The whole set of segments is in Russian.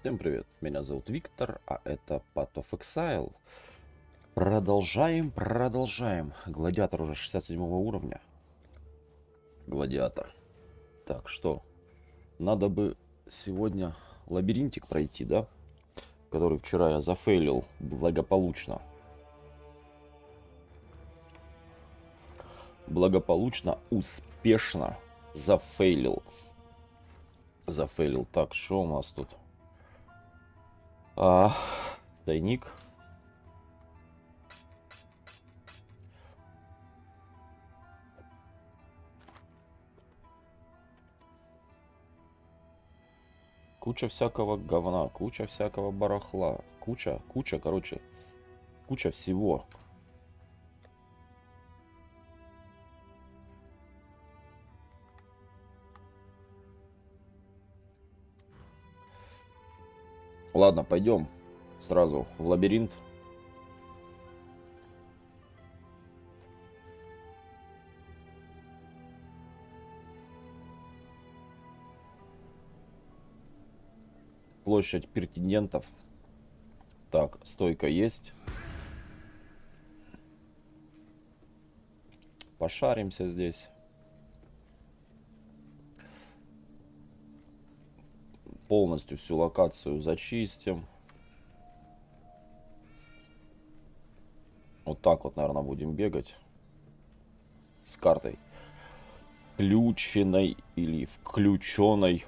Всем привет, меня зовут Виктор, а это Path of Exile. Продолжаем. Гладиатор уже 67 уровня. Гладиатор. Так, что? Надо бы сегодня лабиринтик пройти, да? Который вчера я зафейлил благополучно. Успешно зафейлил. Так, что у нас тут? Тайник. Куча всякого говна, куча всякого барахла, куча, короче, куча всего. Ладно, пойдем сразу в лабиринт. Площадь претендентов. Так, стойка есть. Пошаримся здесь. Полностью всю локацию зачистим. Вот так вот, наверное, будем бегать. С картой. Включенной или включенной.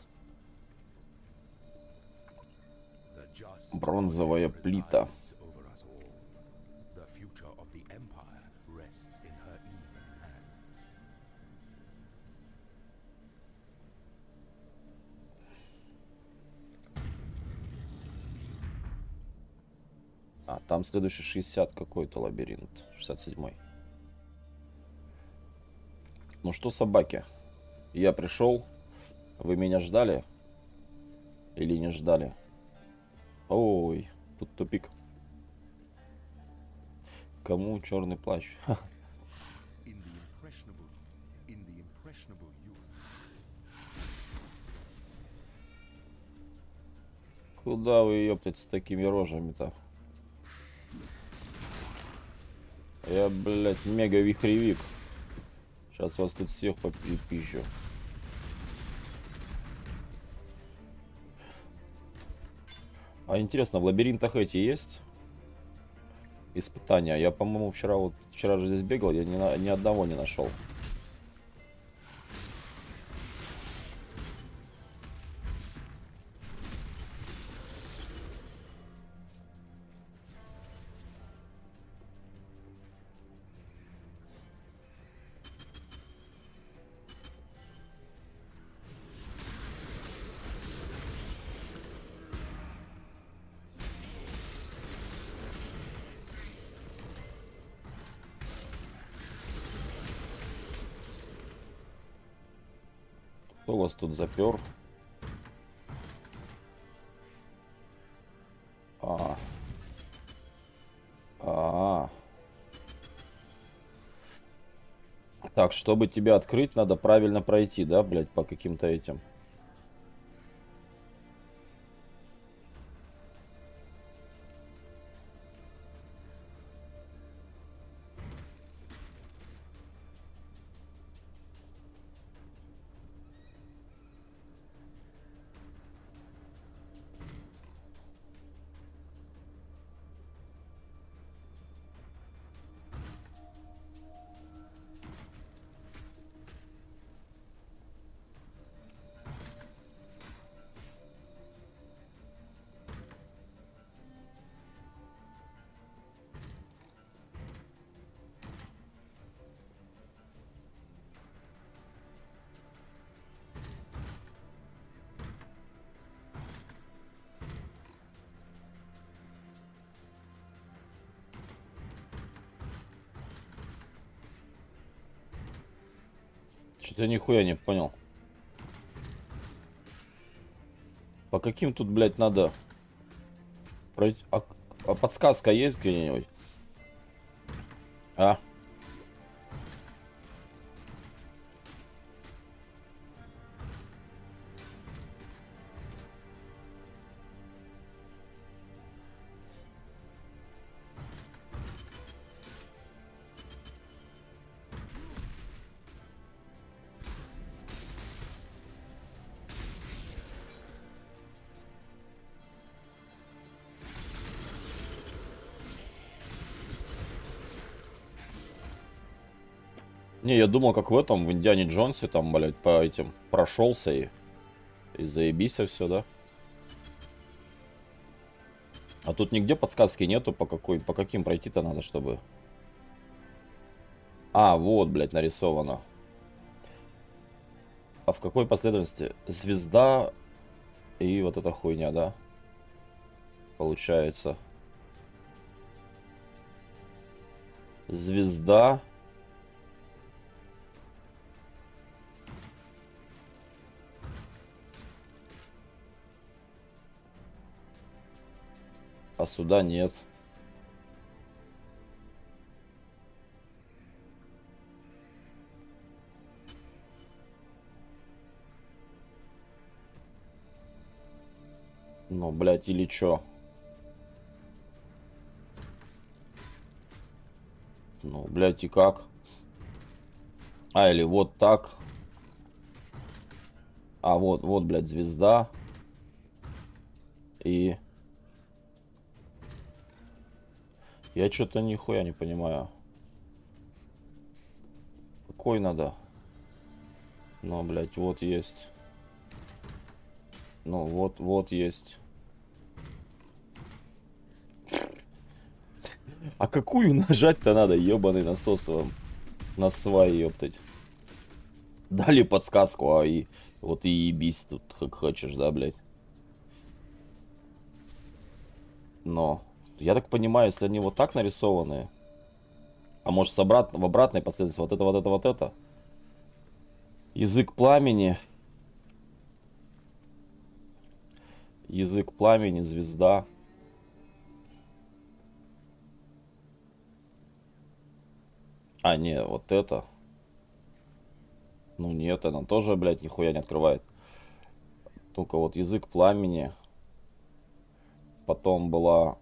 Бронзовая плита. А, там следующий 60 какой-то лабиринт. 67-й. Ну что, собаки? Я пришел. Вы меня ждали? Или не ждали? Ой, тут тупик. Кому черный плащ? Куда вы, ёптать, с такими рожами-то? Я, блядь, мега-вихревик. Сейчас вас тут всех попищу. А интересно, в лабиринтах эти есть? Испытания. Я, по-моему, вчера же здесь бегал, я ни одного не нашел. Кто вас тут запер? Так, чтобы тебя открыть, надо правильно пройти, да, блядь, по каким-то этим. Что-то я нихуя не понял. По каким тут, блядь, надо пройти? А подсказка есть где-нибудь? А? Не, я думал, как в этом, в Индиане Джонсе, там, блядь, по этим прошелся и заебись все, да? А тут нигде подсказки нету, по каким пройти-то надо, чтобы... А, вот, блядь, нарисовано. А в какой последовательности? Звезда и вот эта хуйня, да? Получается. Звезда. А сюда нет. Ну, блядь, или чё? Ну, блядь, и как? А, или вот так. А, вот, блядь, звезда. И... Я что-то нихуя не понимаю. Какой надо? Ну, блядь, вот есть. Ну, вот есть. А какую нажать-то надо, ебаный насос вам? На свай, ёптать. Дали подсказку, а и вот и ебись тут, как хочешь, да, блядь. Но, я так понимаю, если они вот так нарисованы, а может в обратной последовательности, вот это. Язык пламени. Язык пламени, звезда. А, не, вот это. Ну нет, она тоже, блядь, нихуя не открывает. Только вот язык пламени. Потом была...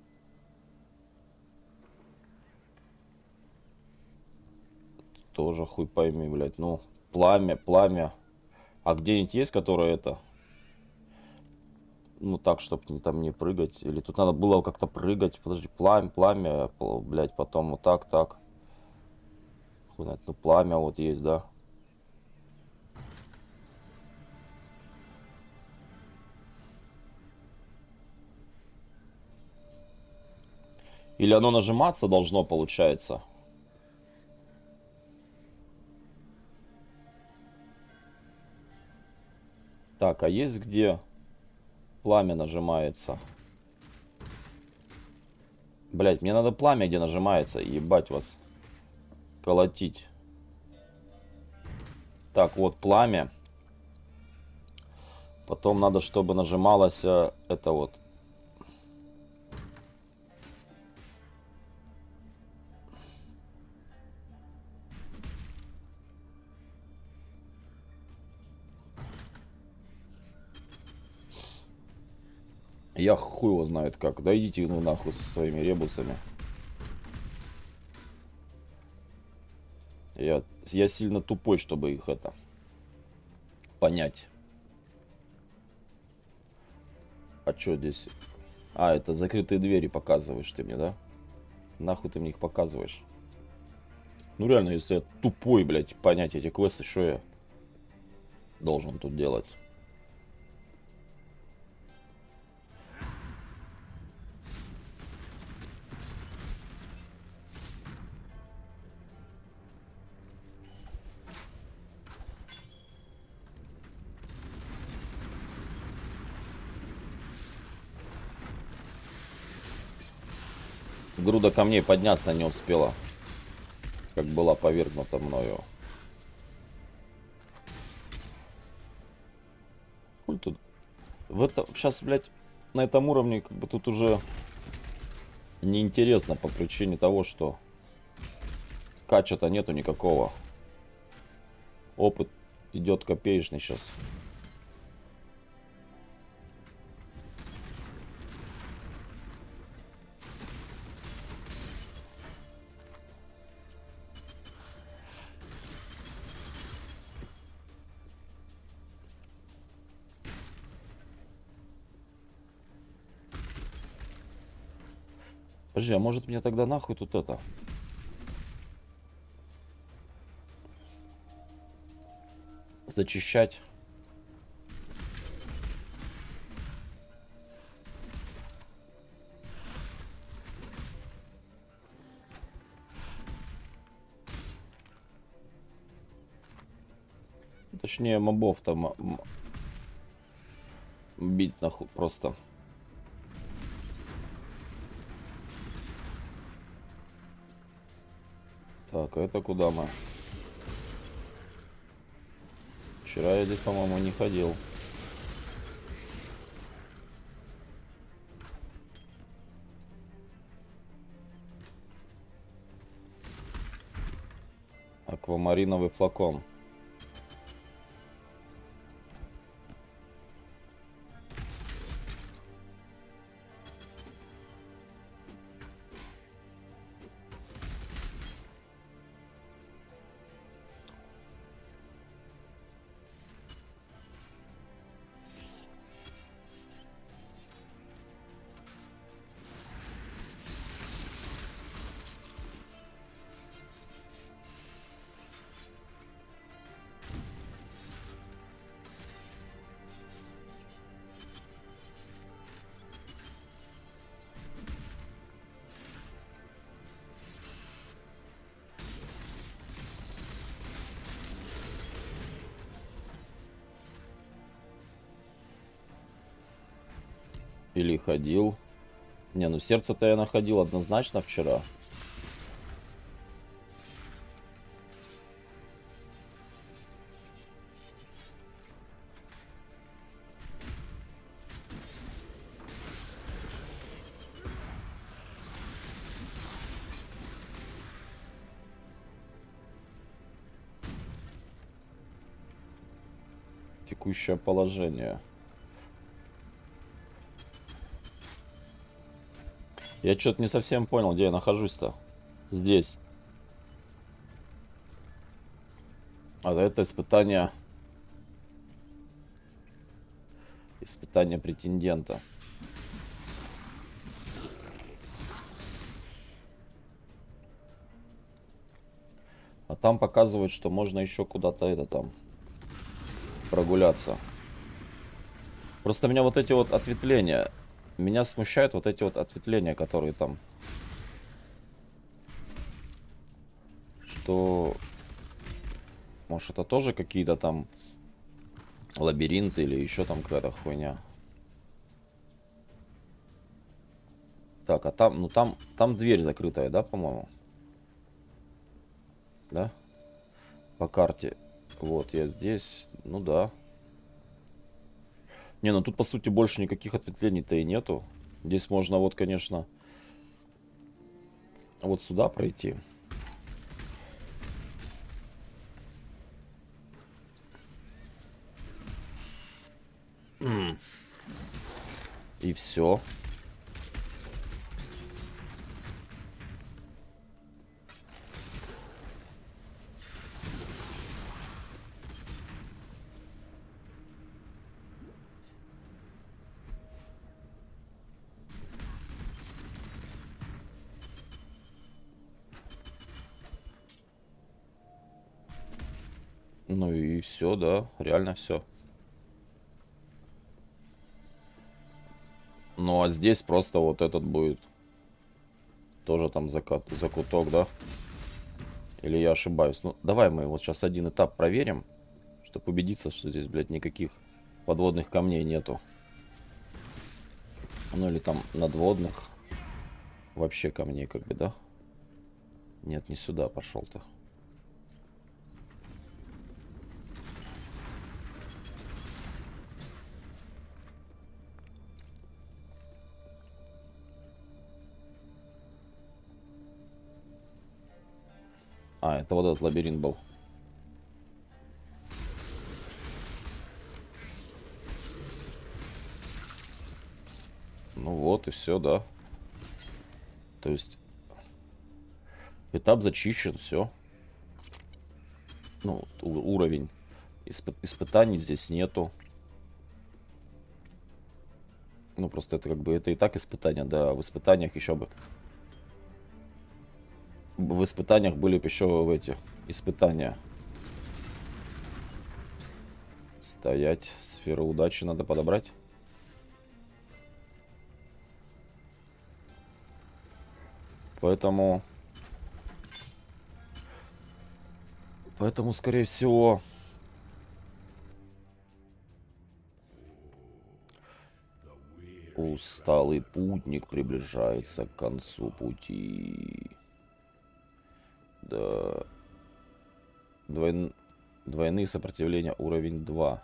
Тоже хуй пойми, блядь. Ну, пламя. А где-нибудь есть, которое это... Ну так, чтобы там не прыгать. Или тут надо было как-то прыгать. Подожди, пламя, блядь, потом вот так. Хуй знает, ну пламя вот есть, да. Или оно нажиматься должно, получается. Так, а есть где пламя нажимается? Блять, мне надо пламя, где нажимается. Ебать вас. Колотить. Так, вот пламя. Потом надо, чтобы нажималось это вот. Я хуй его знает как. Да идите ну нахуй со своими ребусами. Я сильно тупой, чтобы их это понять. А что здесь? А, это закрытые двери показываешь ты мне, да? Нахуй ты мне их показываешь? Ну реально, если я тупой, блядь, понять эти квесты, что я должен тут делать? Груда камней подняться не успела, как была повергнута мною. Хуй тут. Сейчас, блядь, на этом уровне, как бы тут уже неинтересно по причине того, что кача-то нету никакого. Опыт идет копеечный сейчас. Подожди, а может мне тогда нахуй тут это? зачищать. Точнее, мобов там бить нахуй просто. Так, это куда мы? Вчера я здесь, по-моему, не ходил. Аквамариновый флакон. Или ходил. Не, ну сердце-то я находил однозначно вчера. Текущее положение. Я что-то не совсем понял, где я нахожусь-то. Здесь. А это испытание... Испытание претендента. А там показывают, что можно еще куда-то это там прогуляться. Просто меня вот эти вот ответвления... Меня смущают вот эти вот ответвления, которые там... Что... Может, это тоже какие-то там лабиринты или еще там какая-то хуйня. Так, а там... Ну, там дверь закрытая, да, по-моему? Да? По карте. Вот, я здесь. Ну, да. Не, ну тут, по сути, больше никаких ответвлений-то и нету. Здесь можно вот, конечно, вот сюда пройти. И все. Ну и все, да, реально все. Ну а здесь просто вот этот будет тоже там закуток, да? Или я ошибаюсь? Ну, давай мы вот сейчас один этап проверим, чтобы убедиться, что здесь, блядь, никаких подводных камней нету. Ну или там надводных. Вообще камней как бы, да? Нет, не сюда пошел-то. А, это вот этот лабиринт был. Ну вот и все, да. То есть этап зачищен, все. Ну, уровень испытаний здесь нету. Ну, просто это как бы это и так испытания, да. В испытаниях еще бы. В испытаниях были бы еще в эти испытания. Стоять. Сферу удачи надо подобрать. Поэтому, скорее всего, усталый путник приближается к концу пути. Да. Двойные сопротивления уровень 2.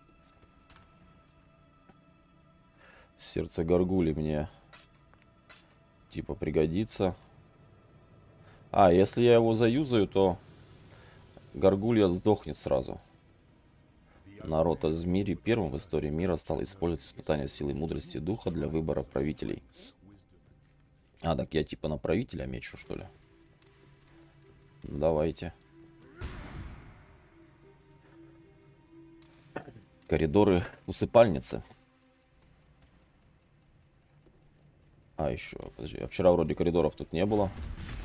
Сердце горгули мне типа пригодится. А, если я его заюзаю, то горгулья сдохнет сразу. Народ Азмири первым в истории мира стал использовать испытания силы и мудрости духа для выбора правителей. А, так я типа на правителя мечу, что ли? Давайте. Коридоры усыпальницы. А, еще, подожди, а вчера вроде коридоров тут не было.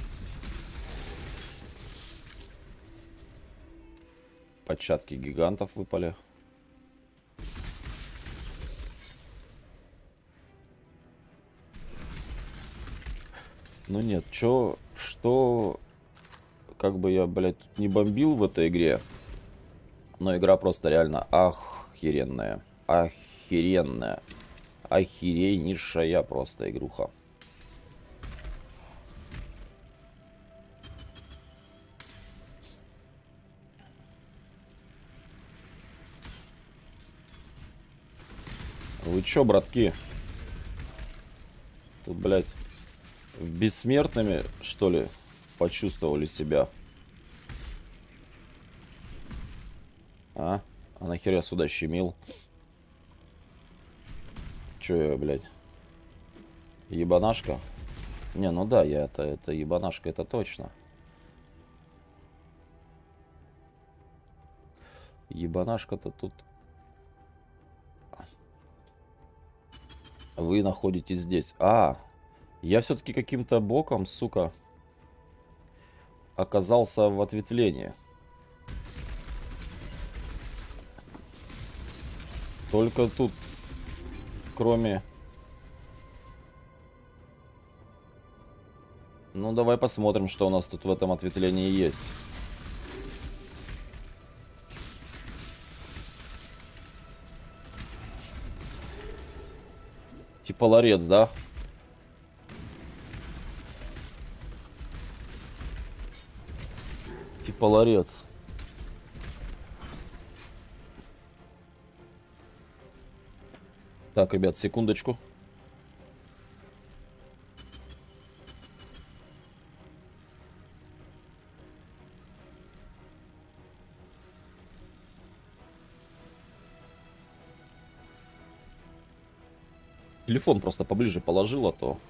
Початки гигантов выпали. Ну нет, что, как бы я, блядь, тут не бомбил в этой игре, но игра просто реально охеренная. Охеренная. Охереннейшая просто игруха. Вы чё, братки? Тут, блядь, бессмертными, что ли, почувствовали себя? А нахер я сюда щемил? Чё я, блядь? Ебанашка? Не, ну да, я это ебанашка, это точно. Ебанашка-то тут. Вы находитесь здесь. А, я все-таки каким-то боком, сука, оказался в ответвлении. Только тут, кроме... Ну, давай посмотрим, что у нас тут в этом ответвлении есть. Типа ларец, да? Типа ларец. Так, ребят, секундочку. Телефон просто поближе положил, а то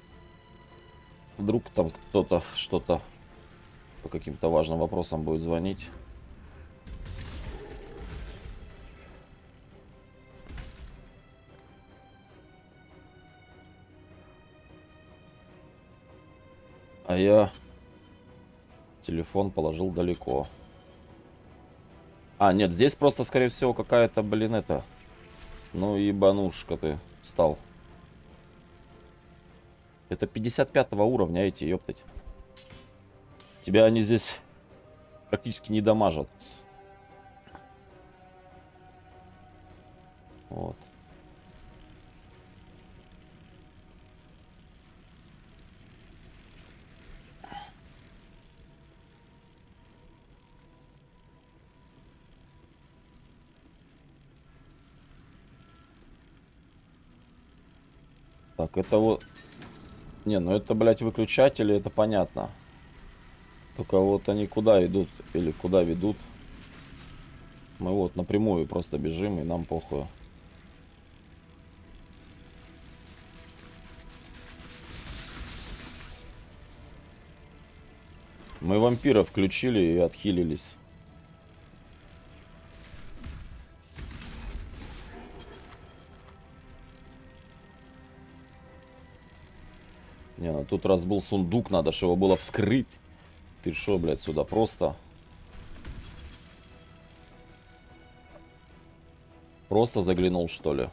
вдруг там кто-то что-то по каким-то важным вопросам будет звонить. А я телефон положил далеко. А, нет, здесь просто, скорее всего, какая-то, блин, это... Ну, ебанушка ты стал. Это 55 уровня эти, ёптать. Тебя они здесь практически не дамажат. Вот. Так, это вот... Не, ну это, блядь, выключатели, это понятно. Только вот они куда идут или куда ведут. Мы вот напрямую просто бежим, и нам похуй. Мы вампира включили и отхилились. Не, ну тут раз был сундук, надо же его было вскрыть. Ты шо, блядь, сюда просто? Просто заглянул, что ли?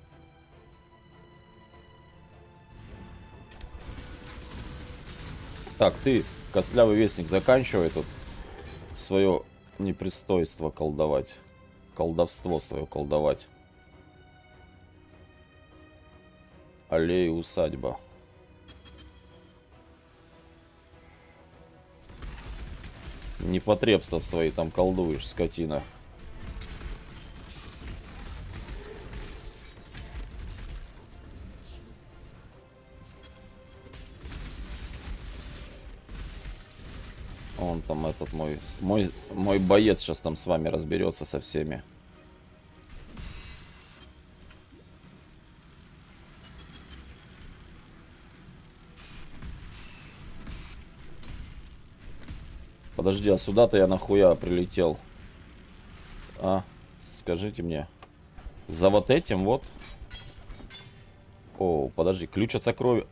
Так, ты, костлявый вестник, заканчивай тут свое непристойство колдовать. Колдовство свое колдовать. Аллея, усадьба. Непотребства свои там колдуешь, скотина. Он там этот мой боец сейчас там с вами разберется со всеми. Подожди, а сюда-то я нахуя прилетел? А, скажите мне. За вот этим вот. О, подожди, ключ от сокровищ.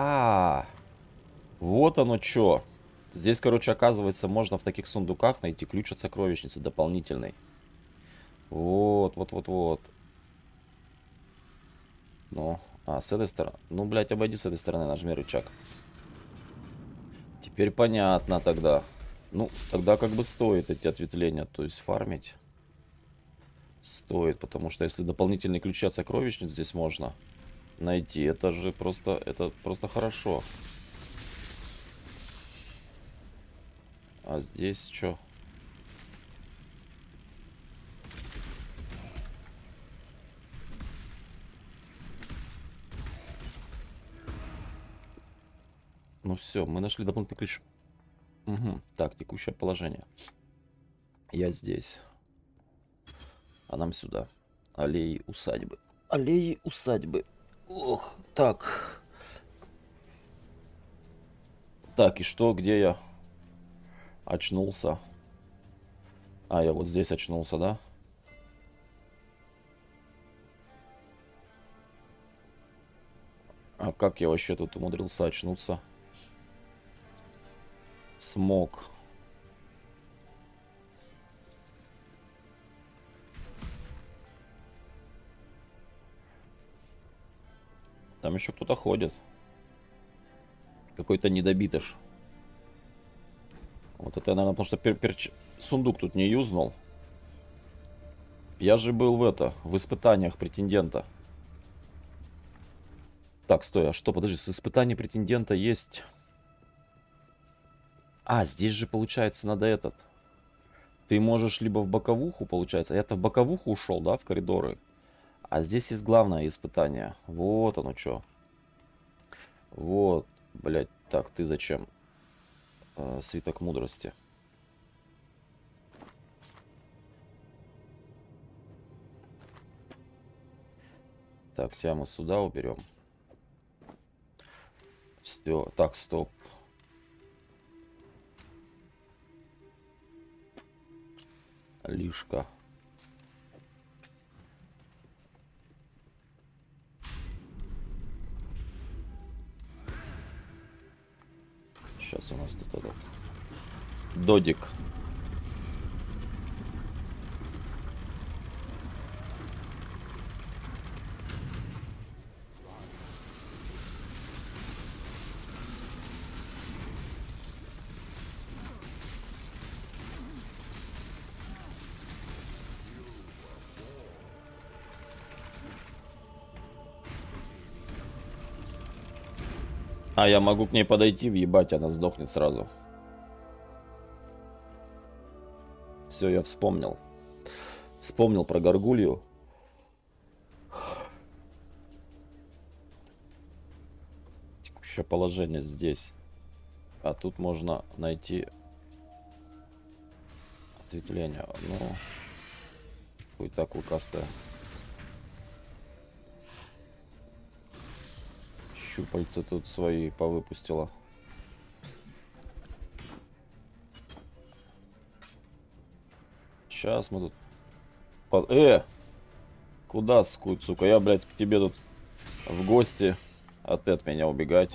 Вот оно чё. Здесь, короче, оказывается, можно в таких сундуках найти ключ от сокровищницы дополнительный. Вот. Ну, с этой стороны. Ну, блядь, обойди с этой стороны, нажми рычаг. Теперь понятно тогда. Ну, тогда как бы стоит эти ответвления, то есть фармить. Стоит, потому что если дополнительные ключи от сокровищниц здесь можно найти, это же просто хорошо. А здесь что? Ну все, мы нашли дополнительный ключ. Угу. Так, текущее положение. Я здесь. А нам сюда. Аллеи усадьбы. Аллеи усадьбы. Ох, так. Так, и что, где я очнулся? А, я вот здесь очнулся, да? А как я вообще тут умудрился очнуться? Смог. Там еще кто-то ходит. Какой-то недобитыш. Вот это, наверное, потому что сундук тут не юзнул. Я же был в испытаниях претендента. Так, стой, а что, подожди, с испытанием претендента есть... А, здесь же, получается, надо этот... Ты можешь либо в боковуху, получается... Я-то в боковуху ушел, да, в коридоры? А здесь есть главное испытание. Вот оно что. Вот, блядь, так, ты зачем? Свиток мудрости. Так, тебя мы сюда уберем. Все, так, стоп. Лишка. Сейчас у нас тут этот додик. А, я могу к ней подойти, въебать, она сдохнет сразу. Все, я вспомнил. Вспомнил про горгулью. Текущее положение здесь. А тут можно найти ответвление. Ну, будет так лукастая. Щупальца тут свои повыпустила. Сейчас мы тут... Куда, сука? Я, блядь, к тебе тут в гости. А ты от меня убегать.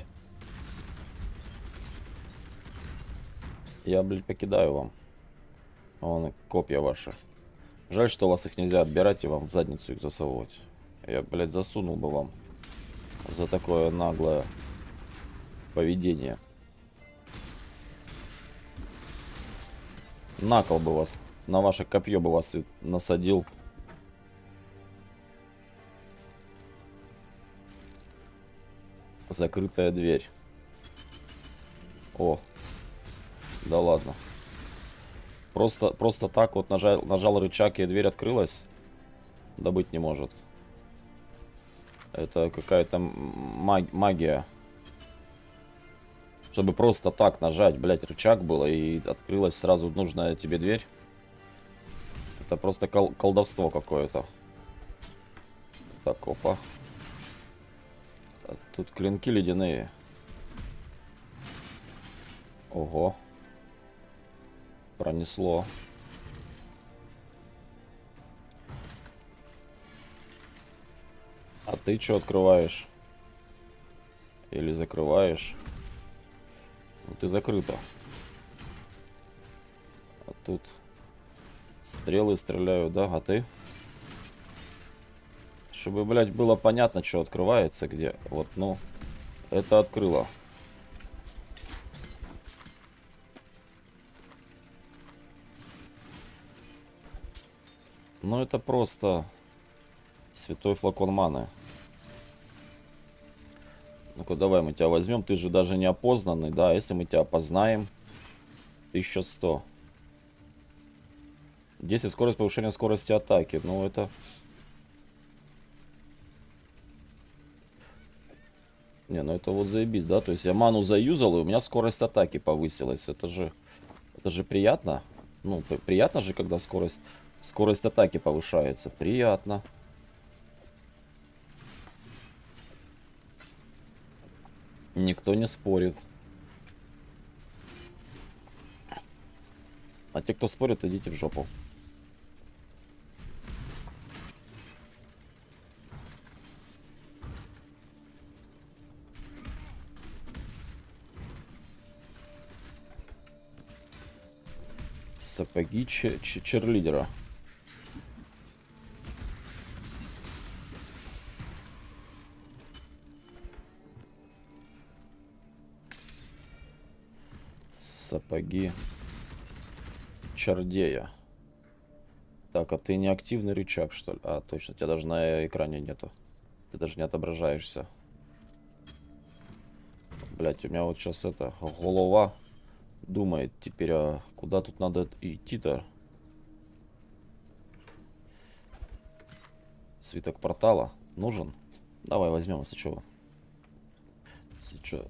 Я, блядь, покидаю вам. Вон копья ваши. Жаль, что у вас их нельзя отбирать и вам в задницу их засовывать. Я, блядь, засунул бы вам за такое наглое поведение. На кол бы вас, на ваше копье бы вас и насадил. Закрытая дверь. О, да ладно. Просто так вот нажал рычаг, и дверь открылась. Да быть не может. Это какая-то магия. Чтобы просто так нажать, блять, рычаг было, и открылась сразу нужная тебе дверь. Это просто колдовство какое-то. Так, опа. Тут клинки ледяные. Ого. Пронесло. А ты что открываешь? Или закрываешь? Ну, ты закрыта. А тут стрелы стреляют, да? А ты? Чтобы, блядь, было понятно, что открывается, где. Вот, ну, это открыло. Ну, это просто святой флакон маны. Ну-ка, давай мы тебя возьмем. Ты же даже не опознанный, да? Если мы тебя опознаем, 1100. 10 скорость повышения скорости атаки. Ну, это... Не, ну это вот заебись, да? То есть я ману заюзал, и у меня скорость атаки повысилась. Это же приятно. Ну, приятно же, когда скорость атаки повышается. Приятно. Никто не спорит. А те, кто спорит, идите в жопу. Сапоги черлидера. Сапоги чародея. Так, а ты не активный рычаг, что ли? А, точно, тебя даже на экране нету. Ты даже не отображаешься. Блять, у меня вот сейчас это голова думает теперь, а куда тут надо идти-то? Свиток портала нужен? Давай возьмем, если что. Если что.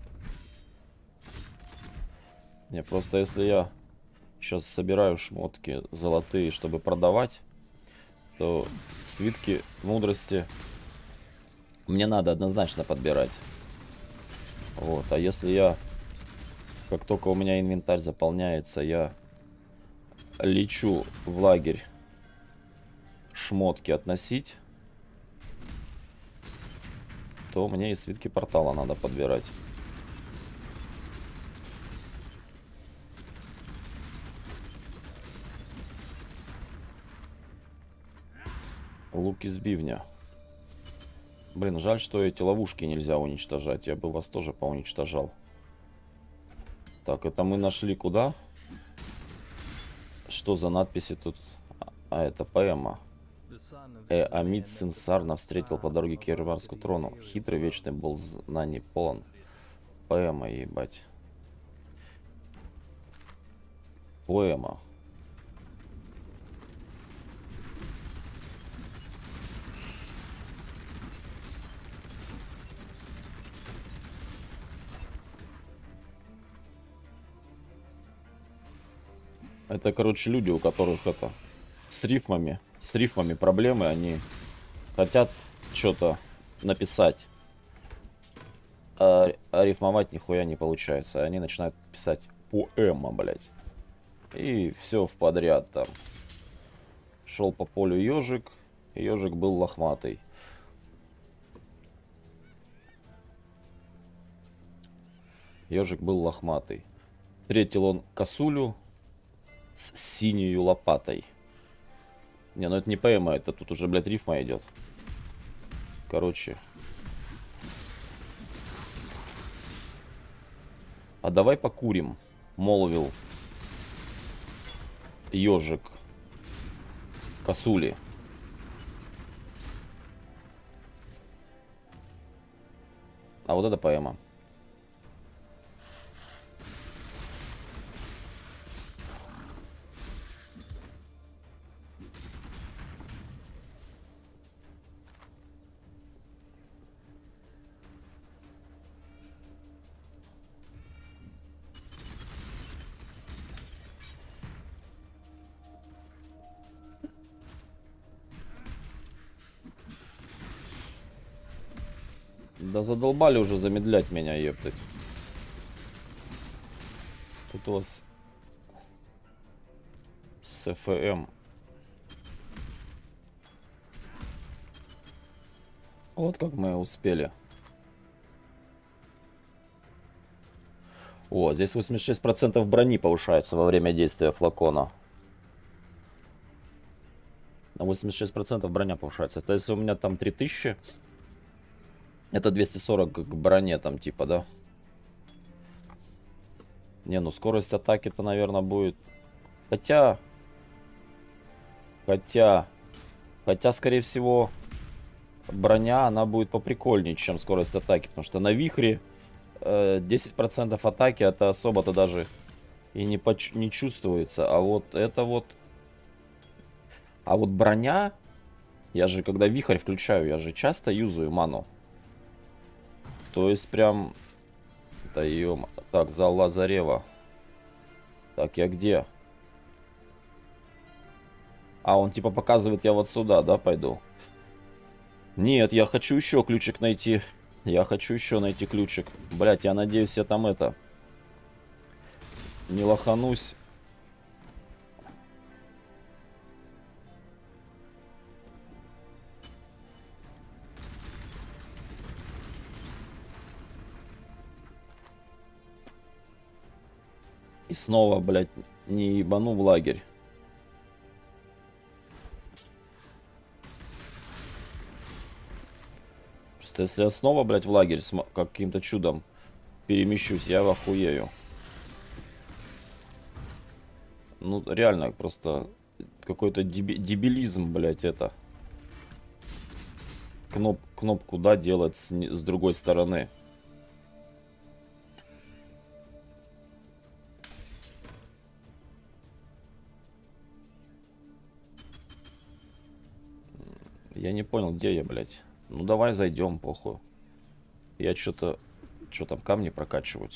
Не, просто если я сейчас собираю шмотки золотые, чтобы продавать, то свитки мудрости мне надо однозначно подбирать. Вот, а если я, как только у меня инвентарь заполняется, я лечу в лагерь шмотки относить, то мне и свитки портала надо подбирать. Лук из бивня. Блин, жаль, что эти ловушки нельзя уничтожать. Я бы вас тоже поуничтожал. Так, это мы нашли куда? Что за надписи тут? А, это поэма. Амид, сын Сарна, встретил по дороге к Ерварскому трону. Хитрый, вечный, был знаний полон. Поэма, ебать. Поэма. Это, короче, люди, у которых это с рифмами проблемы, они хотят что-то написать, а рифмовать нихуя не получается. Они начинают писать поэма, блять. И все в подряд там. Шел по полю ежик, и ежик был лохматый. Ежик был лохматый. Встретил он косулю с синей лопатой. Не, ну это не поэма, это тут уже, блядь, рифма идет. Короче. А давай покурим. Молвил. Ежик. Косули. А вот это поэма. Да задолбали уже замедлять меня, ептать. Тут у вас с ФМ. Вот как мы успели. О, здесь 86% брони повышается во время действия флакона. На 86% броня повышается. То есть у меня там 3000. Это 240 к броне там типа, да? Не, ну скорость атаки-то, наверное, будет... Хотя, скорее всего, броня, она будет поприкольнее, чем скорость атаки. Потому что на вихре 10% атаки, это особо-то даже и не чувствуется. А вот это вот... А вот броня... Я же, когда вихрь включаю, я же часто юзаю ману. То есть прям... Да ё... Так, зал Лазарева. Так, я где? А, он типа показывает, я вот сюда, да, пойду? Нет, я хочу еще ключик найти. Я хочу еще найти ключик. Блять, я надеюсь, я там это... Не лоханусь. И снова, блядь, не ебану в лагерь. Просто если я снова, блядь, в лагерь каким-то чудом перемещусь, я охуею. Ну, реально, просто какой-то дебилизм, блядь, это. Кнопку, да, делать с другой стороны. Я не понял, где я, блядь. Ну, давай зайдем, похуй. Я что-то... Что там, камни прокачиваются?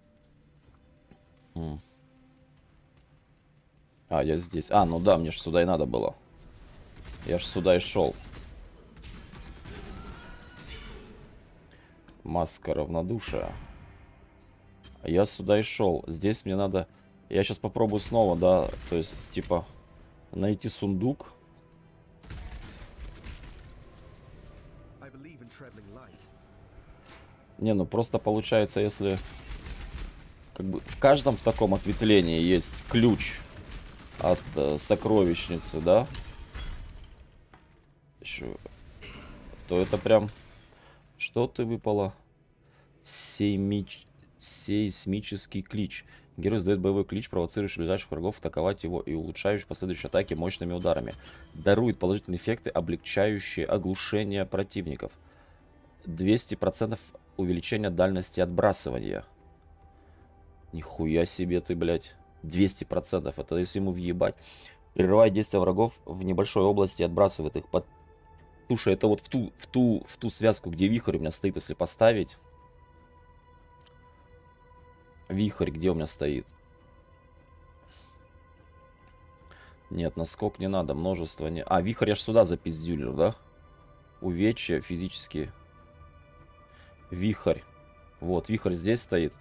А, я здесь. А, ну да, мне же сюда и надо было. Я же сюда и шел. Маска равнодушия. Я сюда и шел. Здесь мне надо... Я сейчас попробую снова, да, то есть, типа, найти сундук. Не, ну просто получается, если... Как бы в каждом в таком ответвлении есть ключ от сокровищницы, да? Еще... То это прям... Что ты выпало? Сейсмический клич. Герой сдает боевой клич, провоцирующий ближайших врагов атаковать его и улучшающий последующие атаки мощными ударами. Дарует положительные эффекты, облегчающие оглушение противников. 200% увеличение дальности отбрасывания. Нихуя себе ты, блядь. 200%. Это если ему въебать. Прерывает действия врагов в небольшой области и отбрасывает их под... Слушай, это вот в ту связку, где вихрь у меня стоит, если поставить. Вихрь, где у меня стоит? Нет, наскок не надо, множество не... А, вихрь я ж сюда запиздюлил, да? Увечья физические. Вихрь. Вот, вихрь здесь стоит.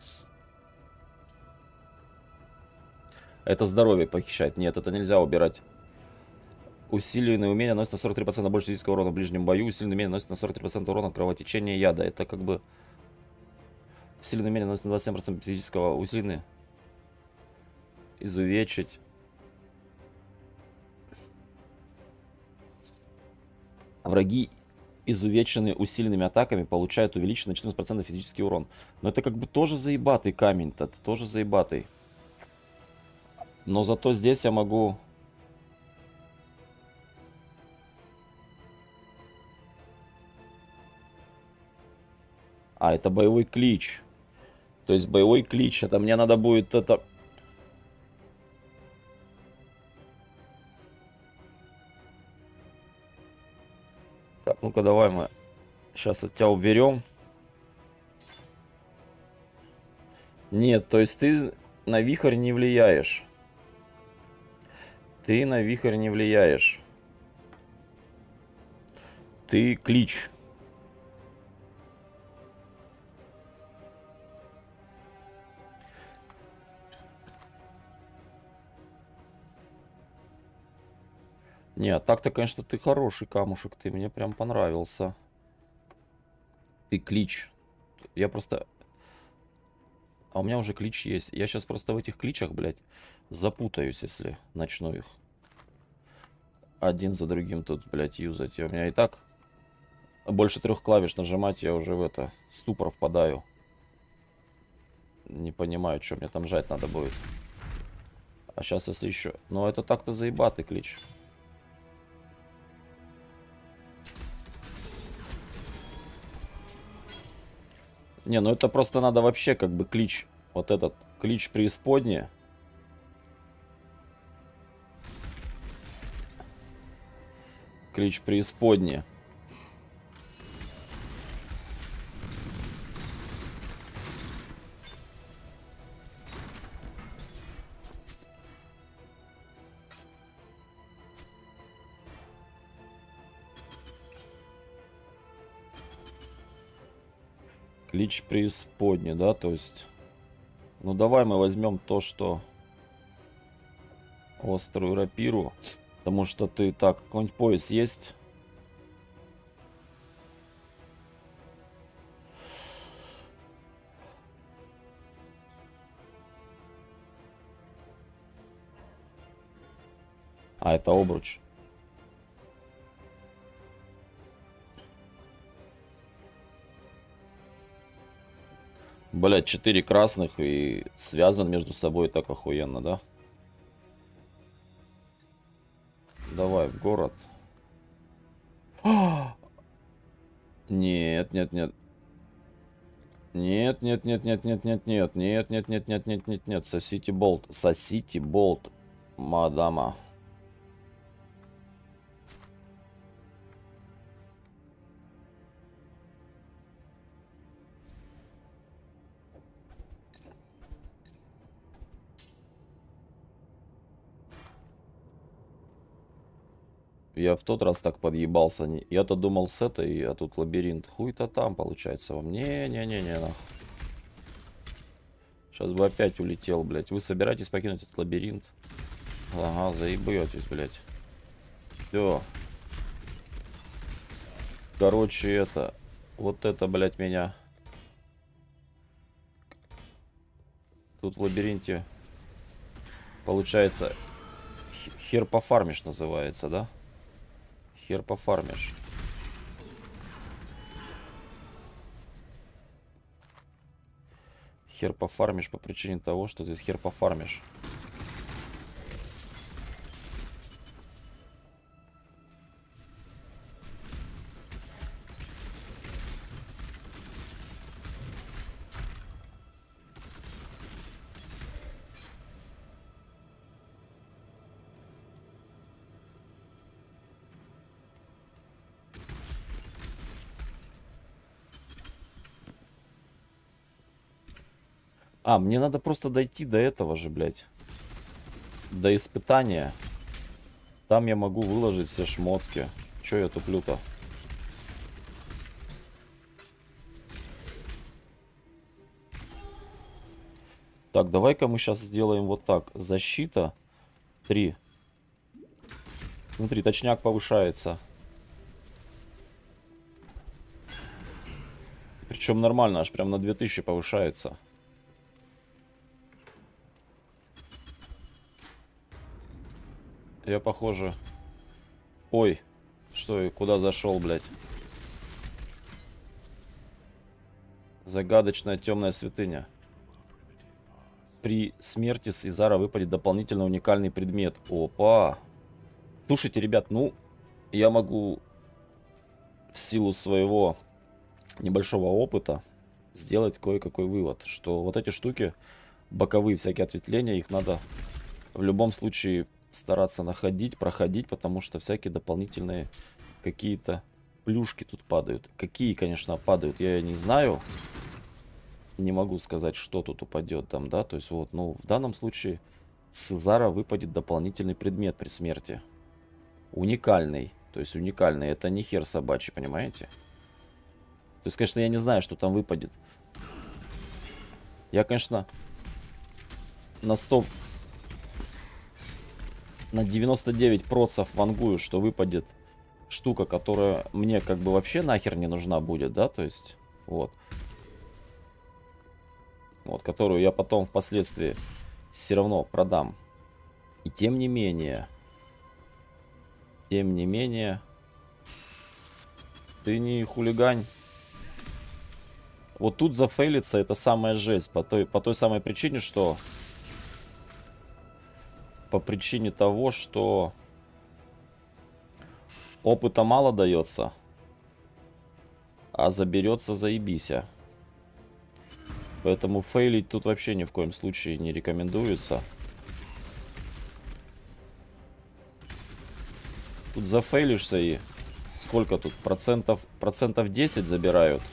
Это здоровье похищать. Нет, это нельзя убирать. Усиленное умение наносит на 43% больше физического урона в ближнем бою. Усиленное умение наносит на 43% урона от кровотечения яда. Это как бы... Усиленное умение наносит на 27% физического. Усиленное... Изувечить. Враги, изувеченные усиленными атаками, получают увеличенный на 14% физический урон. Но это как бы тоже заебатый камень-то. Это тоже заебатый. Но зато здесь я могу... А, это боевой клич. То есть боевой клич. Это мне надо будет это... Так, ну-ка давай мы сейчас от тебя уберем. Нет, то есть ты на вихрь не влияешь. Ты на вихрь не влияешь. Ты клич. Не, а так-то, конечно, ты хороший камушек. Ты мне прям понравился. Ты клич. Я просто... А у меня уже клич есть. Я сейчас просто в этих кличах, блядь, запутаюсь, если начну их один за другим тут, блядь, юзать. И у меня и так больше 3 клавиш нажимать, я уже в это, в ступор впадаю. Не понимаю, что мне там жать надо будет. А сейчас, если еще... Ну, это так-то заебатый клич. Не, ну это просто надо вообще как бы клич. Вот этот клич преисподней. Клич преисподней. Клич преисподней, да, то есть... Ну, давай мы возьмем то, что... Острую рапиру. Потому что ты... Так, какой-нибудь пояс есть? А, это обруч. Блять, 4 красных и связан между собой так охуенно, да? Давай в город. Нет, нет, нет. Нет, нет, нет, нет, нет, нет, нет, нет, нет, нет, нет, нет, нет, нет. Сосите болт. Сосите болт, мадама. Я в тот раз так подъебался. Я-то думал с этой, а тут лабиринт. Хуй-то там получается вам. Не-не-не-не, нахуй. Сейчас бы опять улетел, блядь. Вы собираетесь покинуть этот лабиринт? Ага, заебетесь, блядь. Все. Короче, это... Вот это, блядь, меня... Тут в лабиринте... Получается... Хер пофармишь называется, да? Хер пофармишь. Хер пофармишь по причине того, что здесь хер пофармишь. А, мне надо просто дойти до этого же, блядь. До испытания. Там я могу выложить все шмотки. Чё я туплю-то? Так, давай-ка мы сейчас сделаем вот так. Защита 3. Смотри, точняк повышается. Причем нормально, аж прям на 2000 повышается. Я, похоже... Ой. Что и куда зашел, блядь? Загадочная темная святыня. При смерти с Изара выпадет дополнительно уникальный предмет. Опа! Слушайте, ребят, ну, я могу в силу своего небольшого опыта сделать кое-какой вывод, что вот эти штуки, боковые всякие ответвления, их надо в любом случае стараться находить, проходить, потому что всякие дополнительные какие-то плюшки тут падают. Какие, конечно, падают, я не знаю. Не могу сказать, что тут упадет там, да, то есть вот, ну, в данном случае с Изара выпадет дополнительный предмет при смерти. Уникальный, то есть уникальный, это не хер собачий, понимаете? То есть, конечно, я не знаю, что там выпадет. Я, конечно, на 100... На 99% вангую, что выпадет штука, которая мне как бы вообще нахер не нужна будет, да, то есть, вот. Вот, которую я потом впоследствии все равно продам. И тем не менее, ты не хулигань. Вот тут зафейлиться это самая жесть. По той самой причине, что... По причине того, что... Опыта мало дается. А заберется заебися. Поэтому фейлить тут вообще ни в коем случае не рекомендуется. Тут зафейлишься и... Сколько тут? Процентов 10 забирают.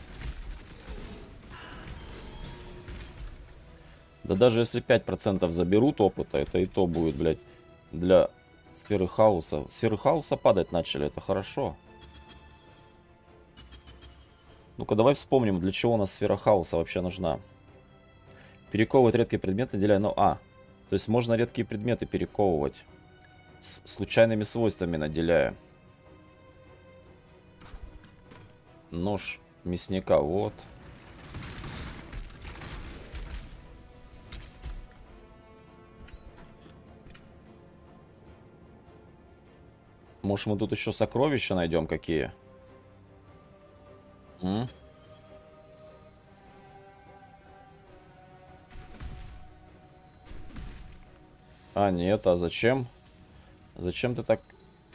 Да даже если 5% заберут опыта, это и то будет, блядь, для сферы хаоса. Сферы хаоса падать начали, это хорошо. Ну-ка, давай вспомним, для чего у нас сфера хаоса вообще нужна. Перековывать редкие предметы, наделяя... Ну, то есть можно редкие предметы перековывать. С случайными свойствами наделяя. Нож мясника, вот. Может, мы тут еще сокровища найдем какие? А, нет, а зачем? Зачем ты так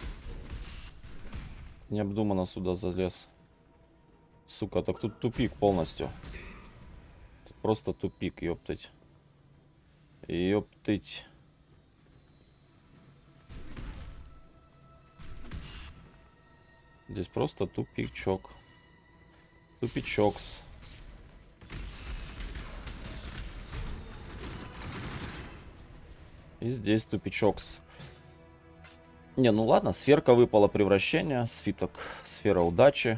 необдуманно сюда залез? Сука, так тут тупик полностью. Тут просто тупик, ёптыть. Ёптыть. Здесь просто тупичок. Тупичокс. И здесь тупичокс. Не, ну ладно, сферка выпала, превращение, свиток, сфера удачи.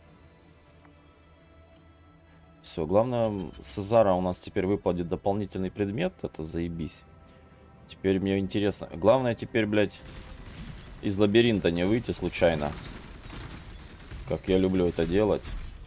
Все, главное, с Изара у нас теперь выпадет дополнительный предмет, это заебись. Теперь мне интересно, главное теперь, блядь, из лабиринта не выйти случайно. Как я люблю это делать.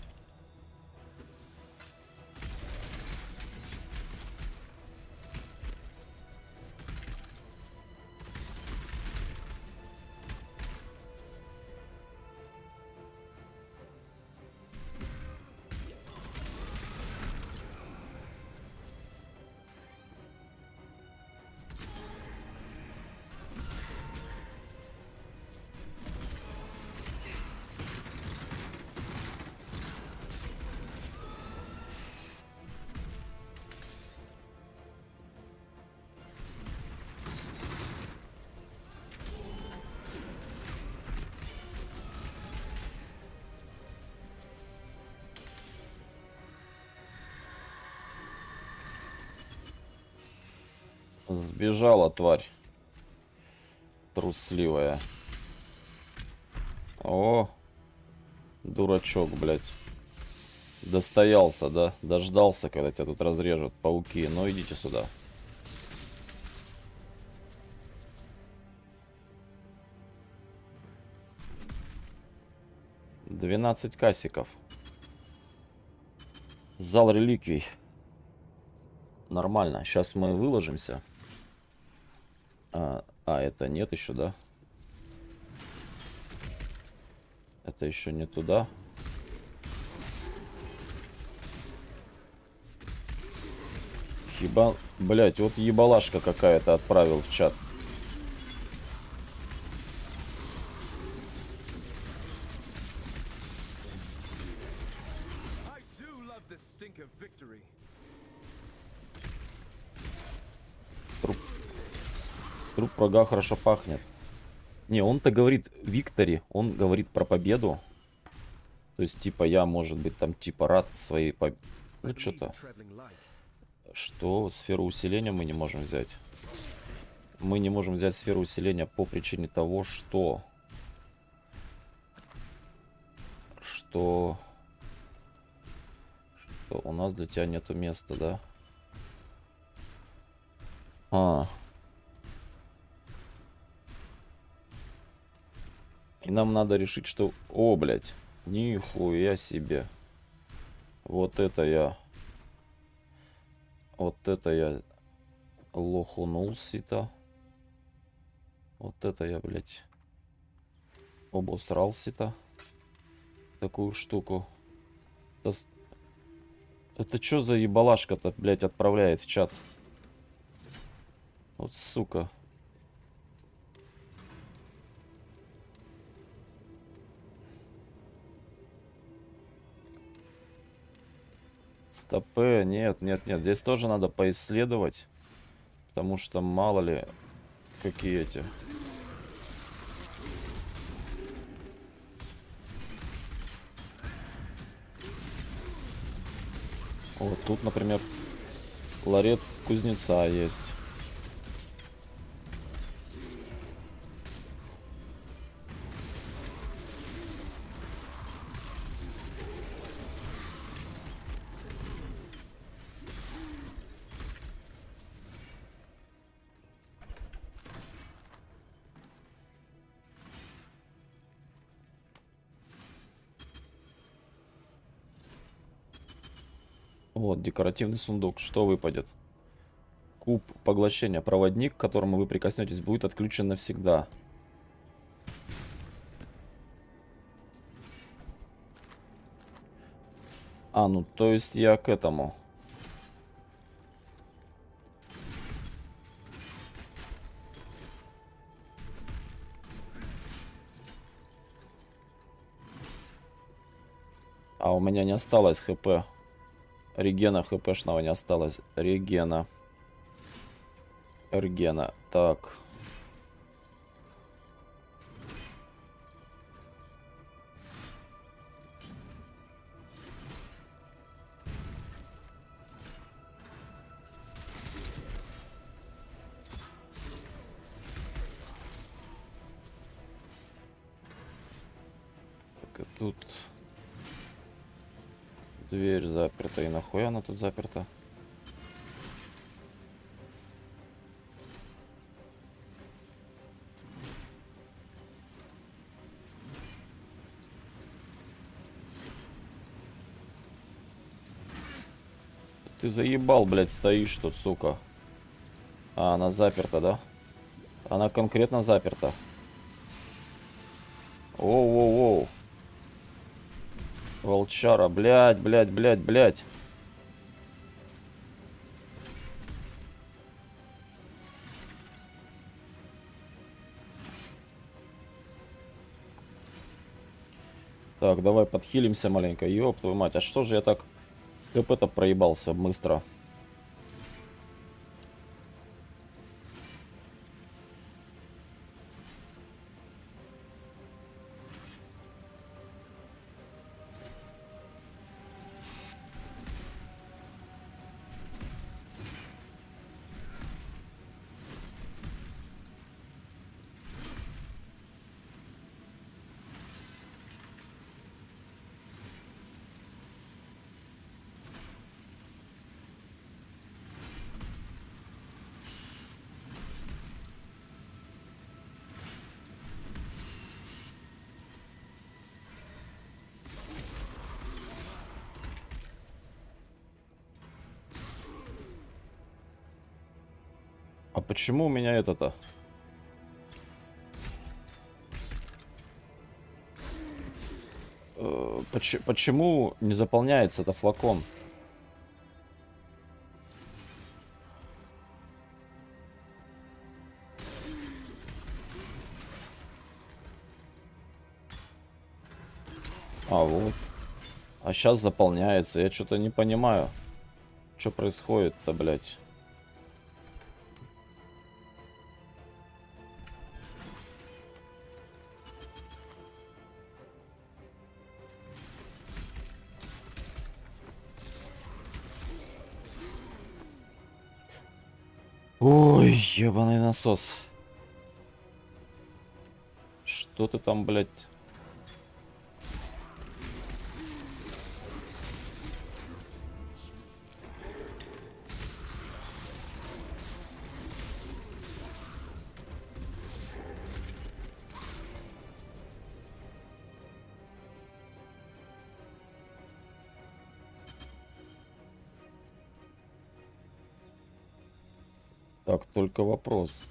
Сбежала, тварь. Трусливая. О, дурачок, блядь. Достоялся, да? Дождался, когда тебя тут разрежут пауки. Ну, идите сюда. $12 кассиков. Зал реликвий. Нормально. Сейчас мы выложимся. Это нет еще, да? Это еще не туда. Блять, вот ебалашка какая-то отправил в чат. Труп врага хорошо пахнет. Не, он-то говорит Виктори, он говорит про победу. То есть, типа, я, может быть, там, типа, рад своей победе. Ну, что-то. Что? Сферу усиления мы не можем взять. Мы не можем взять сферу усиления по причине того, что у нас для тебя нету места, да? И нам надо решить, что... О, блядь. Нихуя себе. Вот это я лохунулся-то. Вот это я, блядь, обосрался-то. Такую штуку. Это что за ебалашка-то, блядь, отправляет в чат? Вот сука. Стопы, нет, нет, нет. Здесь тоже надо поисследовать. Потому что мало ли, какие эти... Вот тут, например, ларец кузнеца есть. Вот, декоративный сундук. Что выпадет? Куб поглощения. Проводник, к которому вы прикоснетесь, будет отключен навсегда. А, ну, то есть я к этому. А у меня не осталось хп. Регена хпшного не осталось. Регена. Регена. Так. Так, и тут... Дверь заперта. И нахуй она тут заперта? Ты заебал, блядь, стоишь тут, сука. А, она заперта, да? Она конкретно заперта. Оу-оу-оу. Волчара, блядь, блядь, блядь, блядь. Так, давай подхилимся маленько. Ёб твою мать, а что же я так КП-то проебался быстро? А почему у меня это-то? Почему не заполняется это флакон? А, вот. А сейчас заполняется. Я что-то не понимаю. Что происходит-то, блядь? Ой, ебаный насос. Что ты там, блядь? Так, только вопрос.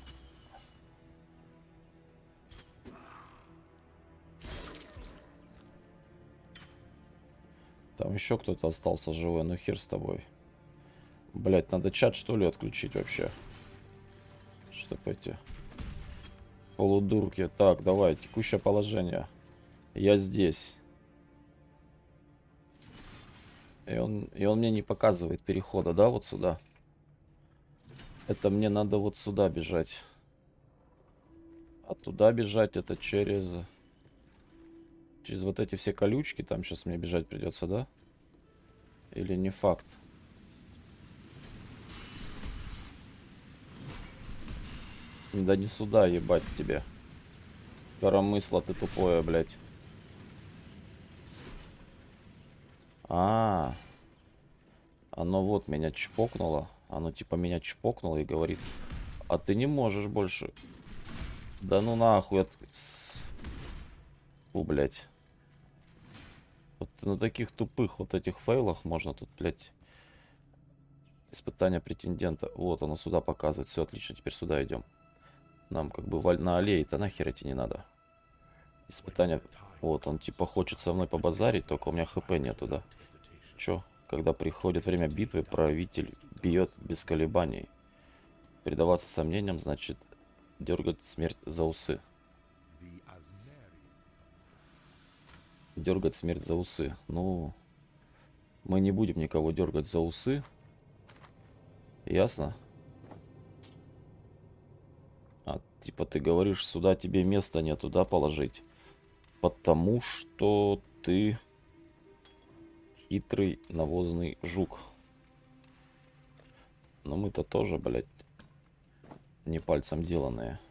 Там еще кто-то остался живой, ну хер с тобой. Блять, надо чат что ли отключить вообще? Чтоб эти полудурки. Так, давай, текущее положение. Я здесь. И он мне не показывает перехода, да, вот сюда? Это мне надо вот сюда бежать. А туда бежать это через вот эти все колючки. Там сейчас мне бежать придется, да? Или не факт? Да не сюда, ебать тебе. Коромысло ты тупое, блядь. Оно вот меня чпокнуло. Оно типа меня чпокнуло и говорит: а ты не можешь больше. Да ну нахуй. Блядь. Вот на таких тупых вот этих фейлах можно тут, блядь. Испытание претендента. Вот оно сюда показывает. Все отлично, теперь сюда идем. Нам как бы на аллее-то нахер идти не надо. Испытание. Вот он типа хочет со мной побазарить, только у меня хп нету, да. Чё? Когда приходит время битвы, правитель бьет без колебаний. Предаваться сомнениям значит дергать смерть за усы. Дергать смерть за усы. Ну, мы не будем никого дергать за усы. Ясно? А, типа ты говоришь, сюда тебе места нету, да, положить? Потому что ты хитрый навозный жук. Но мы-то тоже, блядь, не пальцем деланные.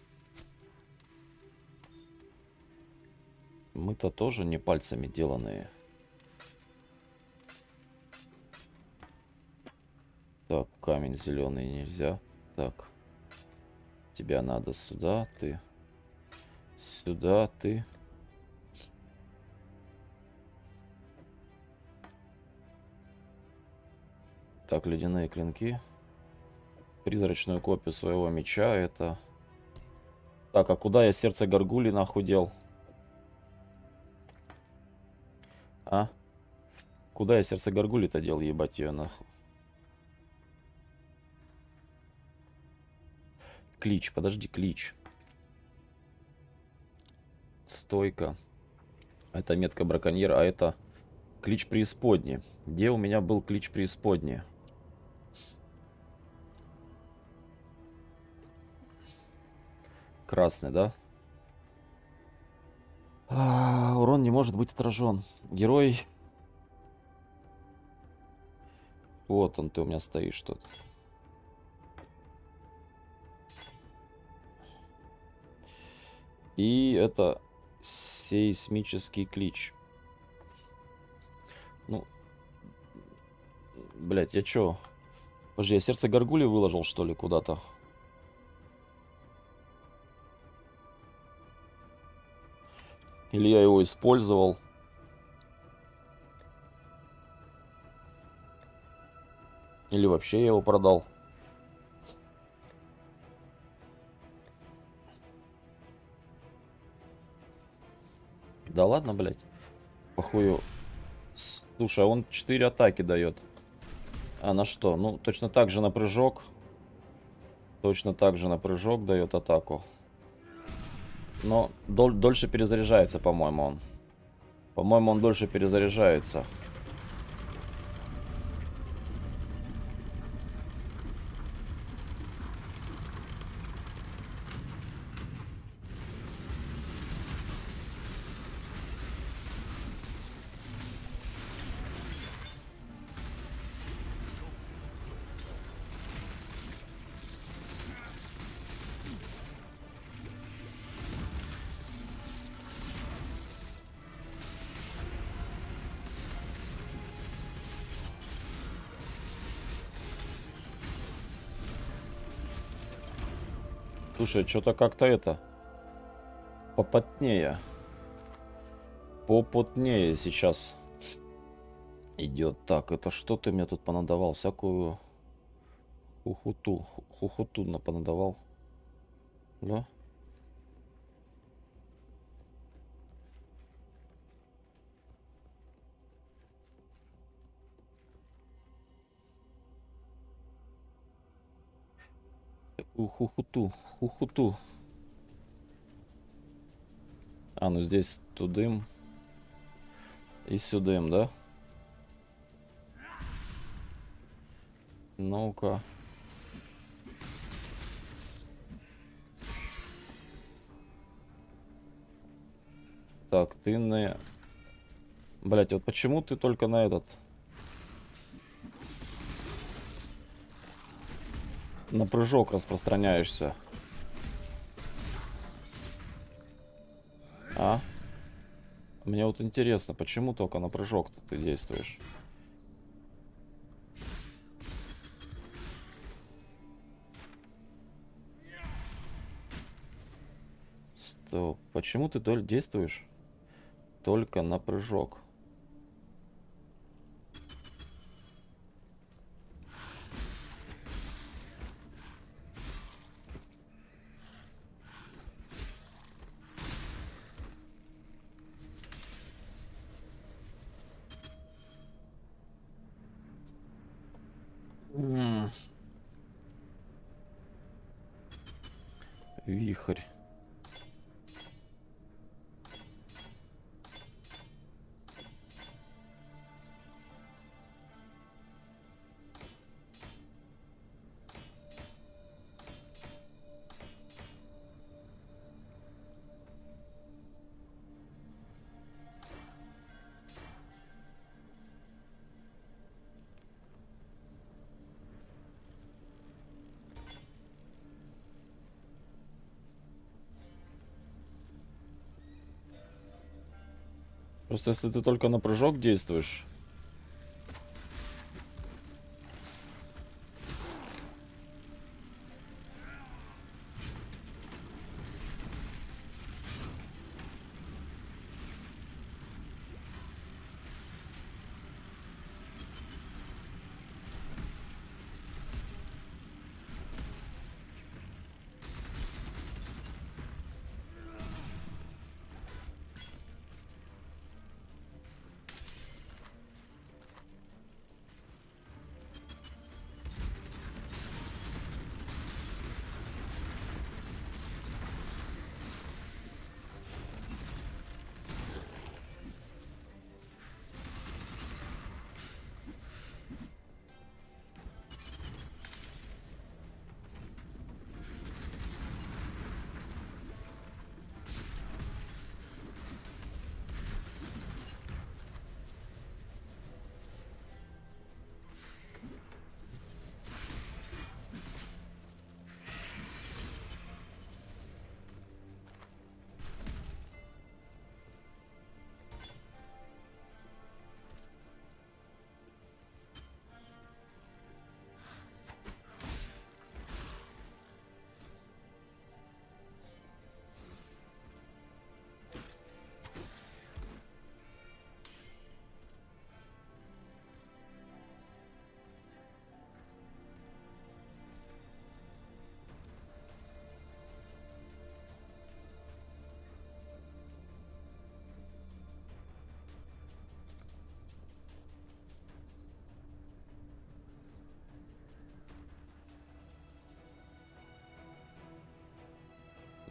Мы-то тоже не пальцами деланные. Так, камень зеленый нельзя. Так. Тебя надо сюда, ты. Сюда, ты. Так, ледяные клинки. Призрачную копию своего меча это. Так, а куда я сердце горгули нахуй дел? А? Куда я сердце горгули-то дел, ебать ее нахуй? Клич, подожди, клич. Стойка. Это метка браконьера, а это клич преисподни. Где у меня был клич преисподни? Красный, да? Урон не может быть отражен. Герой. Вот он, ты у меня стоишь тут. И это сейсмический клич. Ну, блять, я чё? Подожди, я сердце горгули выложил, что ли, куда-то? Или я его использовал? Или вообще я его продал? Да ладно, блядь. Похую. Слушай, а он 4 атаки дает. А на что? Ну, точно так же на прыжок. Точно так же на прыжок дает атаку. Но дольше перезаряжается, по-моему, он. По-моему, он дольше перезаряжается. Слушай, что-то как-то это... Попотнее. Попотнее сейчас идет. Так, это что ты мне тут понадавал? Всякую хухуту. Хухуту понадавал. Да? Всякую хухуту. Хухуту. А, ну здесь тудым. И сюдым, да? Ну-ка. Так, ты на... Блять, вот почему ты только на этот... На прыжок распространяешься? А? Мне вот интересно, почему только на прыжок ты действуешь? Стоп. Почему ты действуешь только на прыжок? Вихрь. Просто если ты только на прыжок действуешь...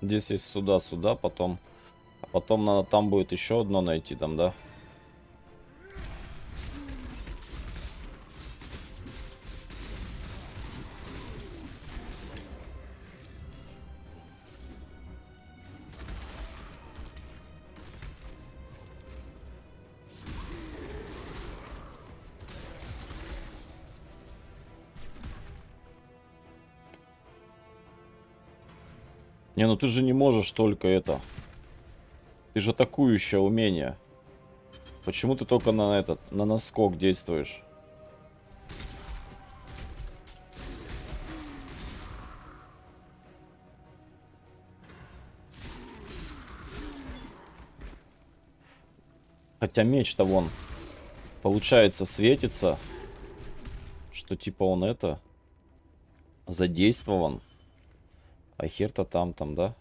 Здесь есть сюда, потом... А потом надо там будет еще одно найти там, да? Не, ну ты же не можешь только это. Ты же атакующее умение. Почему ты только на этот, на наскок действуешь? Хотя меч-то вон, получается, светится, что типа он это задействован. А хер-то там, да?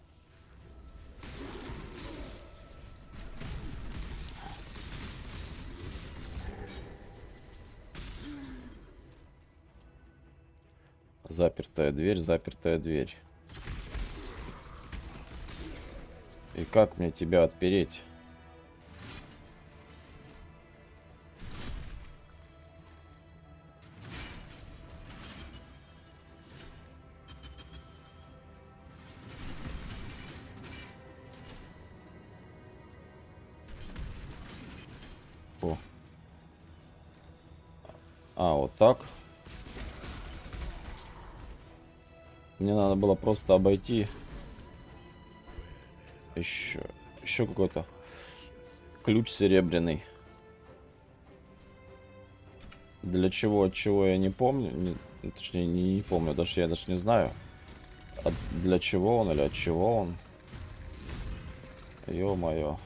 Запертая дверь, запертая дверь. И как мне тебя отпереть? О. А, вот так. Мне надо было просто обойти. Еще какой-то ключ серебряный. Для чего, от чего я не помню. Точнее, не помню, я даже не знаю. Для чего он или от чего он. Ё-моё.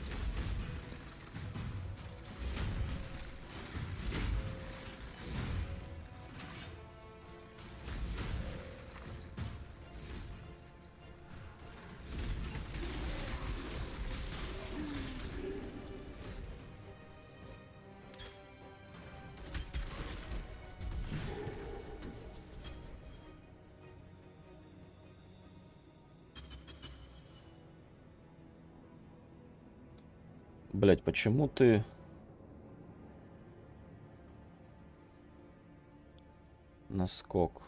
Блять, почему ты... Наскок.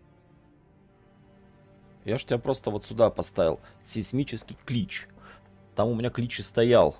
Я ж тебя просто вот сюда поставил. Сейсмический клич. Там у меня клич и стоял.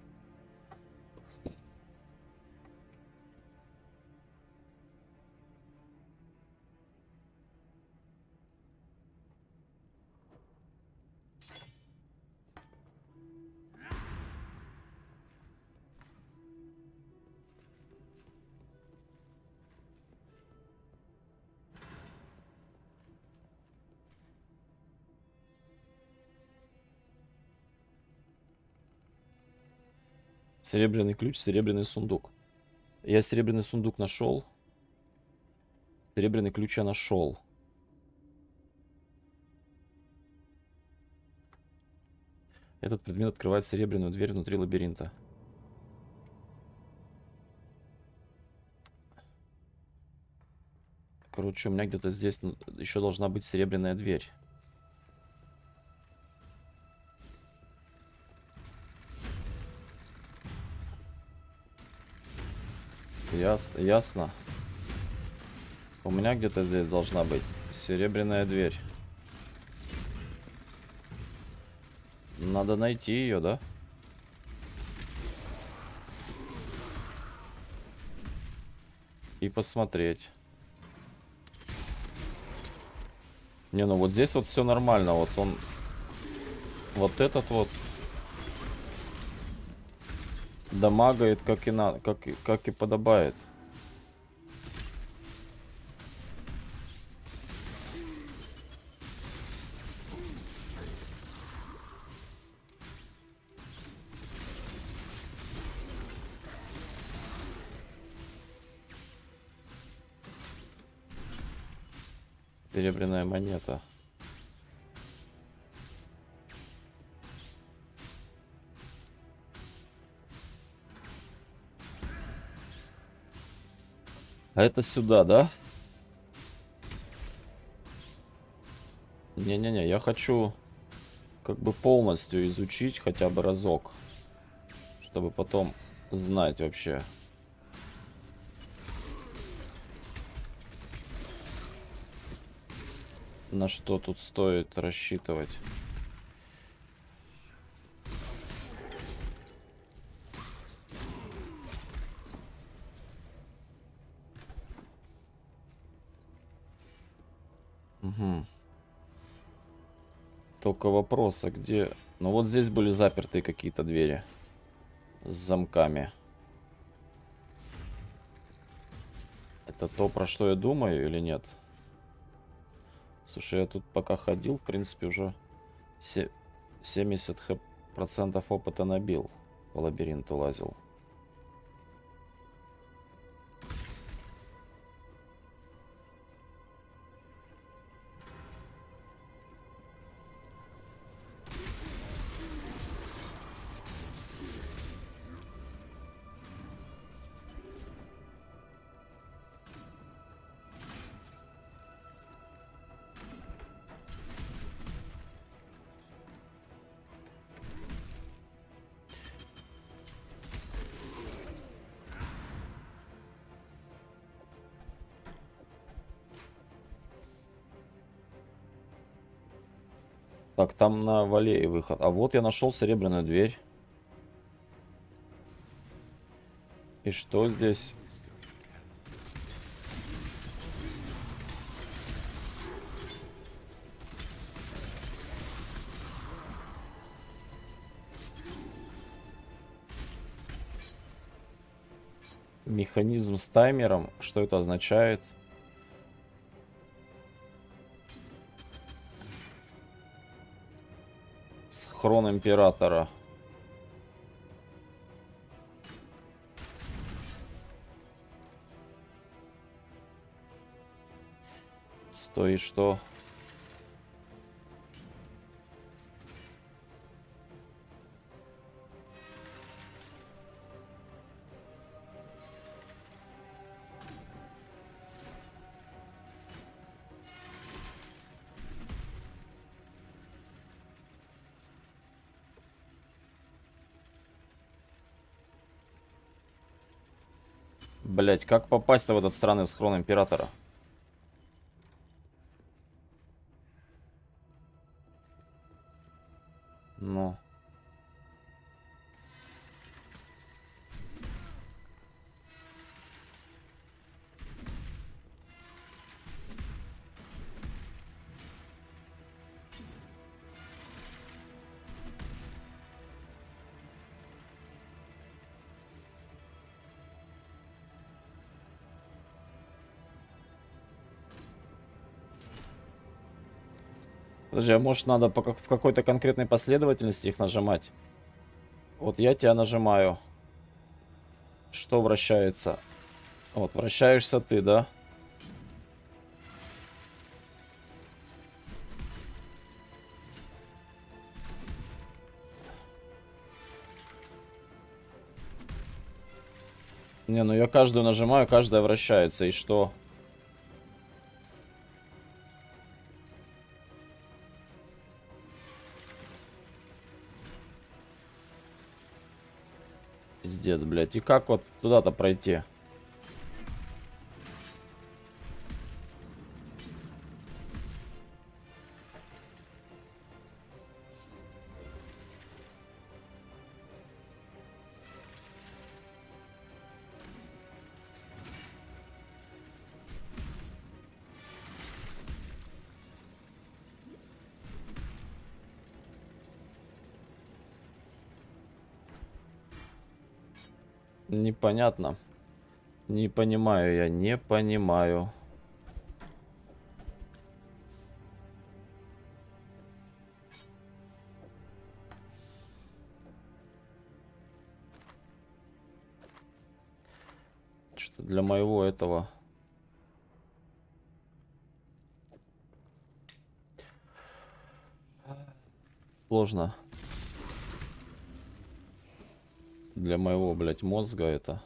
Серебряный ключ, серебряный сундук. Я серебряный сундук нашел. Серебряный ключ я нашел. Этот предмет открывает серебряную дверь внутри лабиринта. Короче, у меня где-то здесь еще должна быть серебряная дверь. Ясно. У меня где-то здесь должна быть серебряная дверь. Надо найти ее, да? И посмотреть. Не, ну вот здесь вот все нормально. Вот он... Вот этот вот... дамагает, как и надо, как и подобает. Серебряная монета. А это сюда, да? Не-не-не, я хочу как бы полностью изучить хотя бы разок, чтобы потом знать вообще. На что тут стоит рассчитывать. Угу. Только вопрос, а где... Ну вот здесь были заперты какие-то двери с замками. Это то, про что я думаю, или нет? Слушай, я тут пока ходил, в принципе, уже 70% опыта набил. По лабиринту лазил. Так, там на Валее выход. А вот я нашел серебряную дверь. И что здесь? Механизм с таймером. Что это означает? Схрон императора. Стой, что? Блять, как попасть в этот странный схрон императора? Ну. Подожди, а может надо в какой-то конкретной последовательности их нажимать? Вот я тебя нажимаю. Что вращается? Вот, вращаешься ты, да? Не, ну я каждую нажимаю, каждая вращается. И что? Пиздец, блядь. И как вот туда-то пройти? Непонятно. Не понимаю я, не понимаю. Что-то для моего этого... Сложно. Для моего, блядь, мозга это...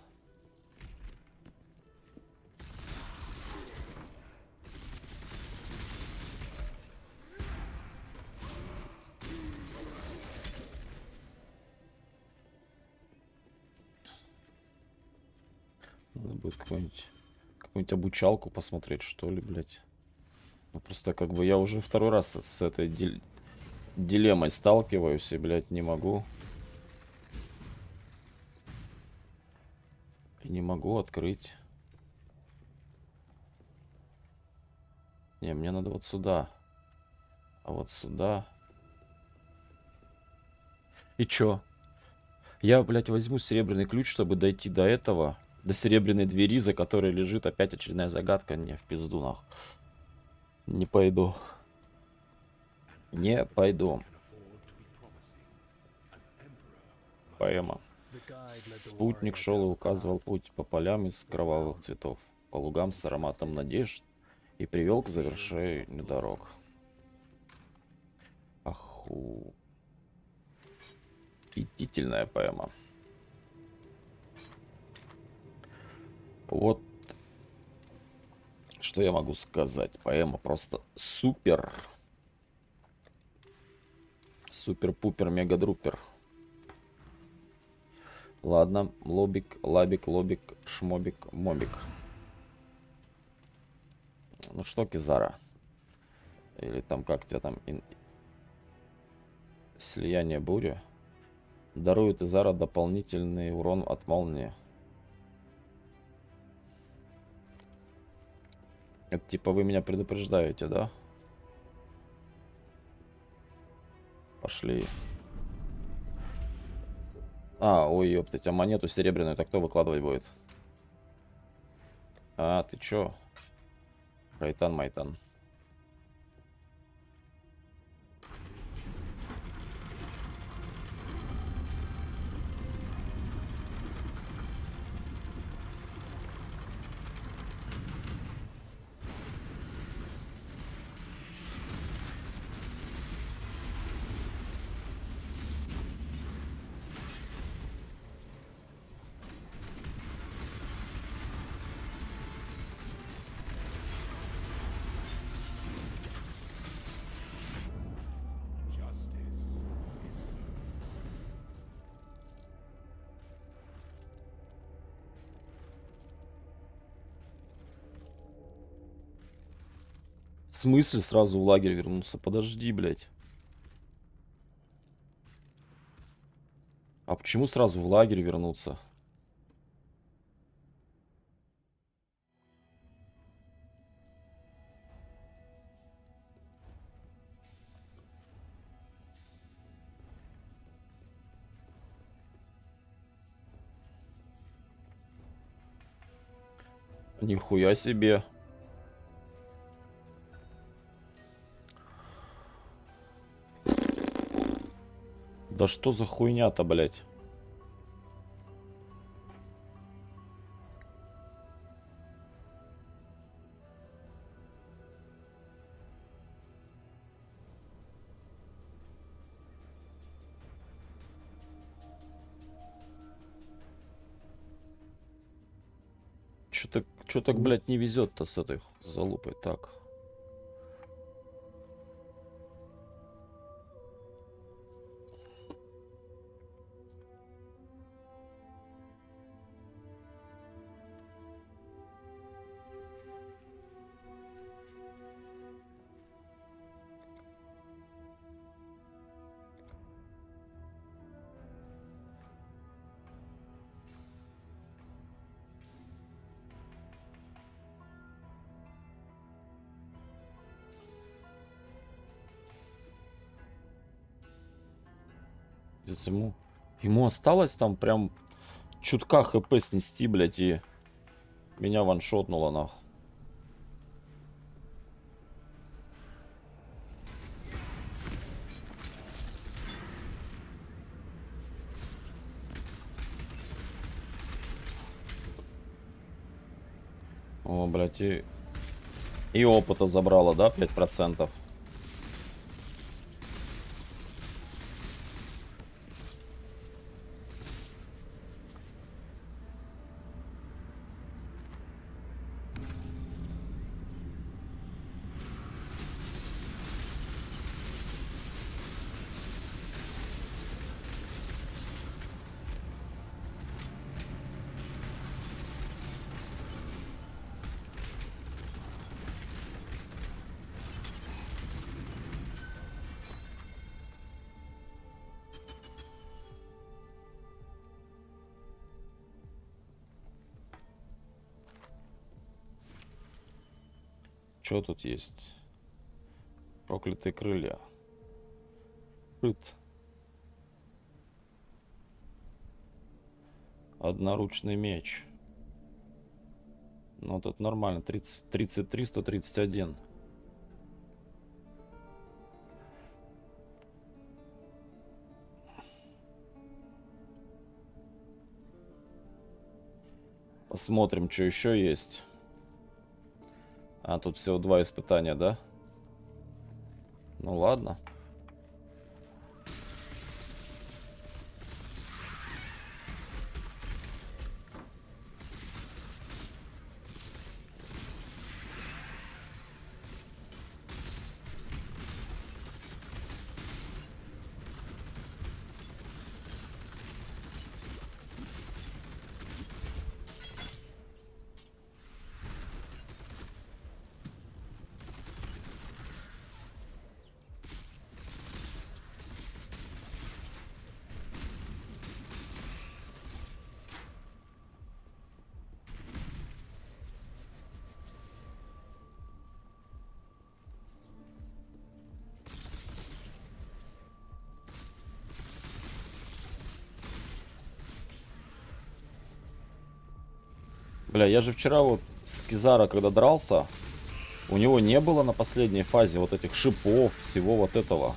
Надо будет какую-нибудь обучалку посмотреть, что ли, блядь. Ну, просто как бы я уже второй раз с этой дилеммой сталкиваюсь и, блядь, не могу. И не могу открыть. Не, мне надо вот сюда. А вот сюда. И чё? Я, блядь, возьму серебряный ключ, чтобы дойти до этого. До серебряной двери, за которой лежит опять очередная загадка. Не, в пизду, нахуй. Не пойду. Не пойду. Поэма. Спутник шел и указывал путь по полям из кровавых цветов, по лугам с ароматом надежд и привел к завершению дорог. Аху. Пятительная поэма. Вот что я могу сказать. Поэма просто супер. Супер-пупер, мега-друпер. Ладно, лобик, лабик, лобик, шмобик, мобик. Ну что, Кизара? Или там как тебя там... Слияние бури. Дарует Изара дополнительный урон от молнии. Это типа вы меня предупреждаете, да? Пошли. А, ой, ёптать, а монету серебряную-то кто выкладывать будет? А, ты чё? Райтан-майтан. В смысле сразу в лагерь вернуться? Подожди, блядь. А почему сразу в лагерь вернуться? Нихуя себе. Да что за хуйня-то, блядь? Чё так, блядь, не везет-то с этой залупой? Так. Ему осталось там прям чутка хп снести, блядь, и меня ваншотнуло, нахуй. О, блядь, и опыта забрала, да, 5%. Что тут есть? Проклятые крылья. Рыт. Одноручный меч. Ну, тут нормально. 33, 131. Посмотрим, что еще есть. А, тут всего 2 испытания, да? Ну, ладно. Бля, я же вчера вот с Кизара, когда дрался, у него не было на последней фазе вот этих шипов, всего вот этого.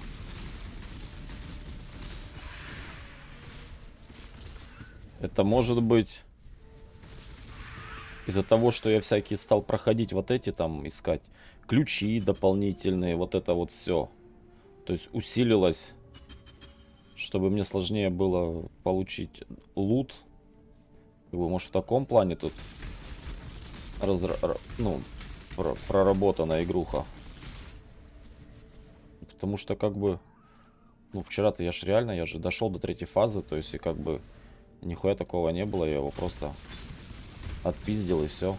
Это может быть из-за того, что я всякие стал проходить вот эти там, искать ключи дополнительные, вот это вот все. То есть усилилось, чтобы мне сложнее было получить лут. Как бы, может, в таком плане тут проработана игруха. Потому что, как бы, ну, вчера-то я же дошел до 3-й фазы, то есть, и как бы, нихуя такого не было, я его просто отпиздил и все.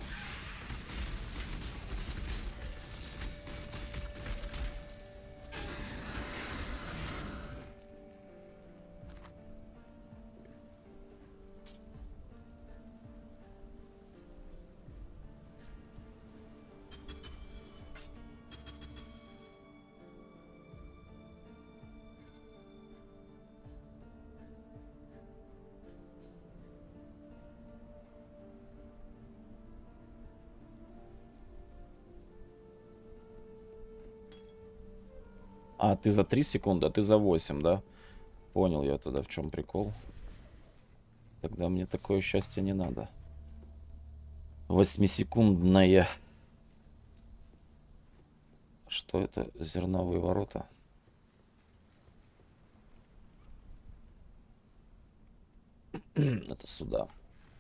А, ты за 3 секунды, а ты за 8, да? Понял я тогда, в чем прикол. Тогда мне такое счастье не надо. 8-секундное. Что это? Зерновые ворота? Это сюда.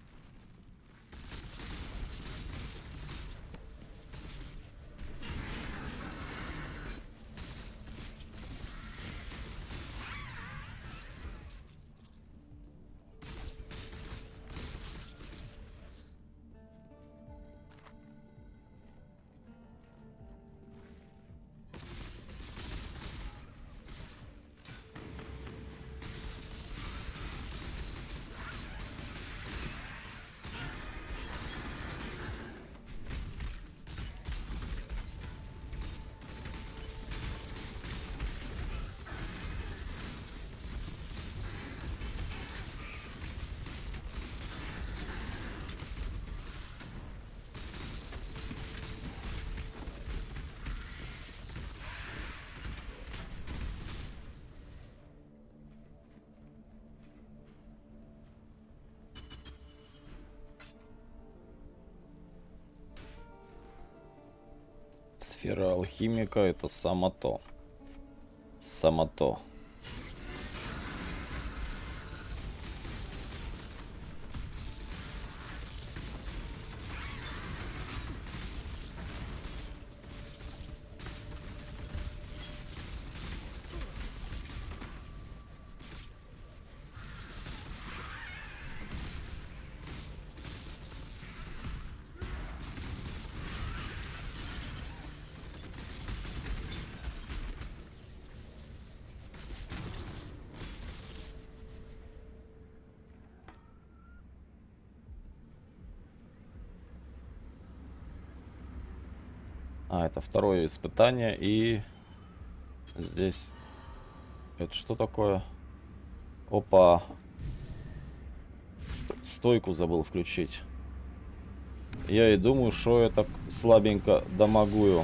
Сфера алхимика — это само то. Само то. А, это второе испытание. И здесь... Это что такое? Опа. Стойку забыл включить. Я и думаю, что я так слабенько дамагую.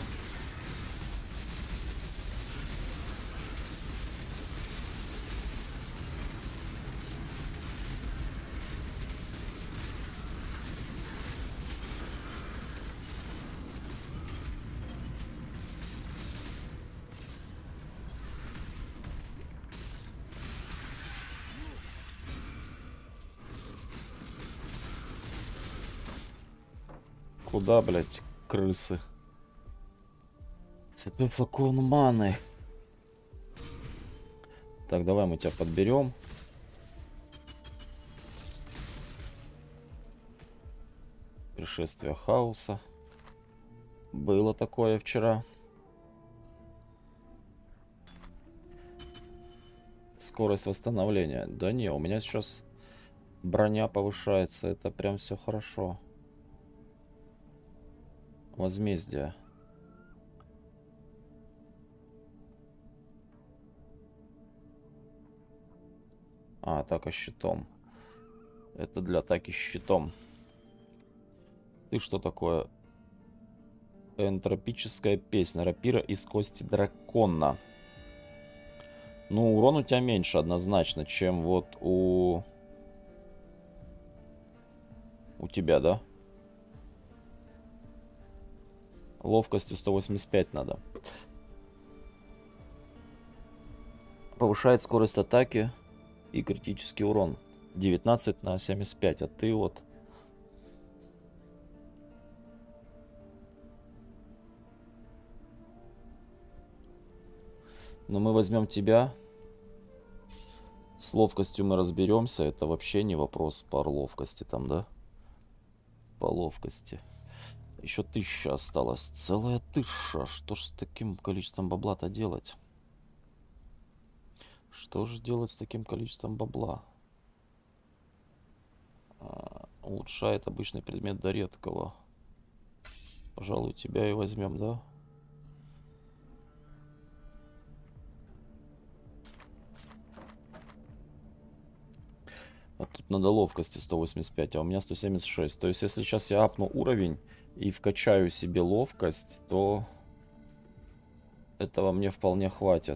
Куда, блядь, крысы? Цветной флакон маны. Так, давай мы тебя подберем. Пришествие хаоса. Было такое вчера. Скорость восстановления. Да не, у меня сейчас броня повышается. Это прям все хорошо. Возмездие. А, атака щитом. Это для атаки щитом. Ты что такое? Энтропическая песня. Рапира из кости дракона. Ну, урон у тебя меньше однозначно, чем вот у тебя, да? Ловкостью 185 надо. Повышает скорость атаки и критический урон. 19 на 75, а ты вот... Но мы возьмем тебя. С ловкостью мы разберемся. Это вообще не вопрос по ловкости там, да? По ловкости. Еще 1000 осталось. Целая 1000. Что ж с таким количеством бабла-то делать? Что же делать с таким количеством бабла? Улучшает обычный предмет до редкого. Пожалуй, тебя и возьмем, да? А тут надо ловкости 185, а у меня 176. То есть, если сейчас я апну уровень и вкачаю себе ловкость, то этого мне вполне хватит.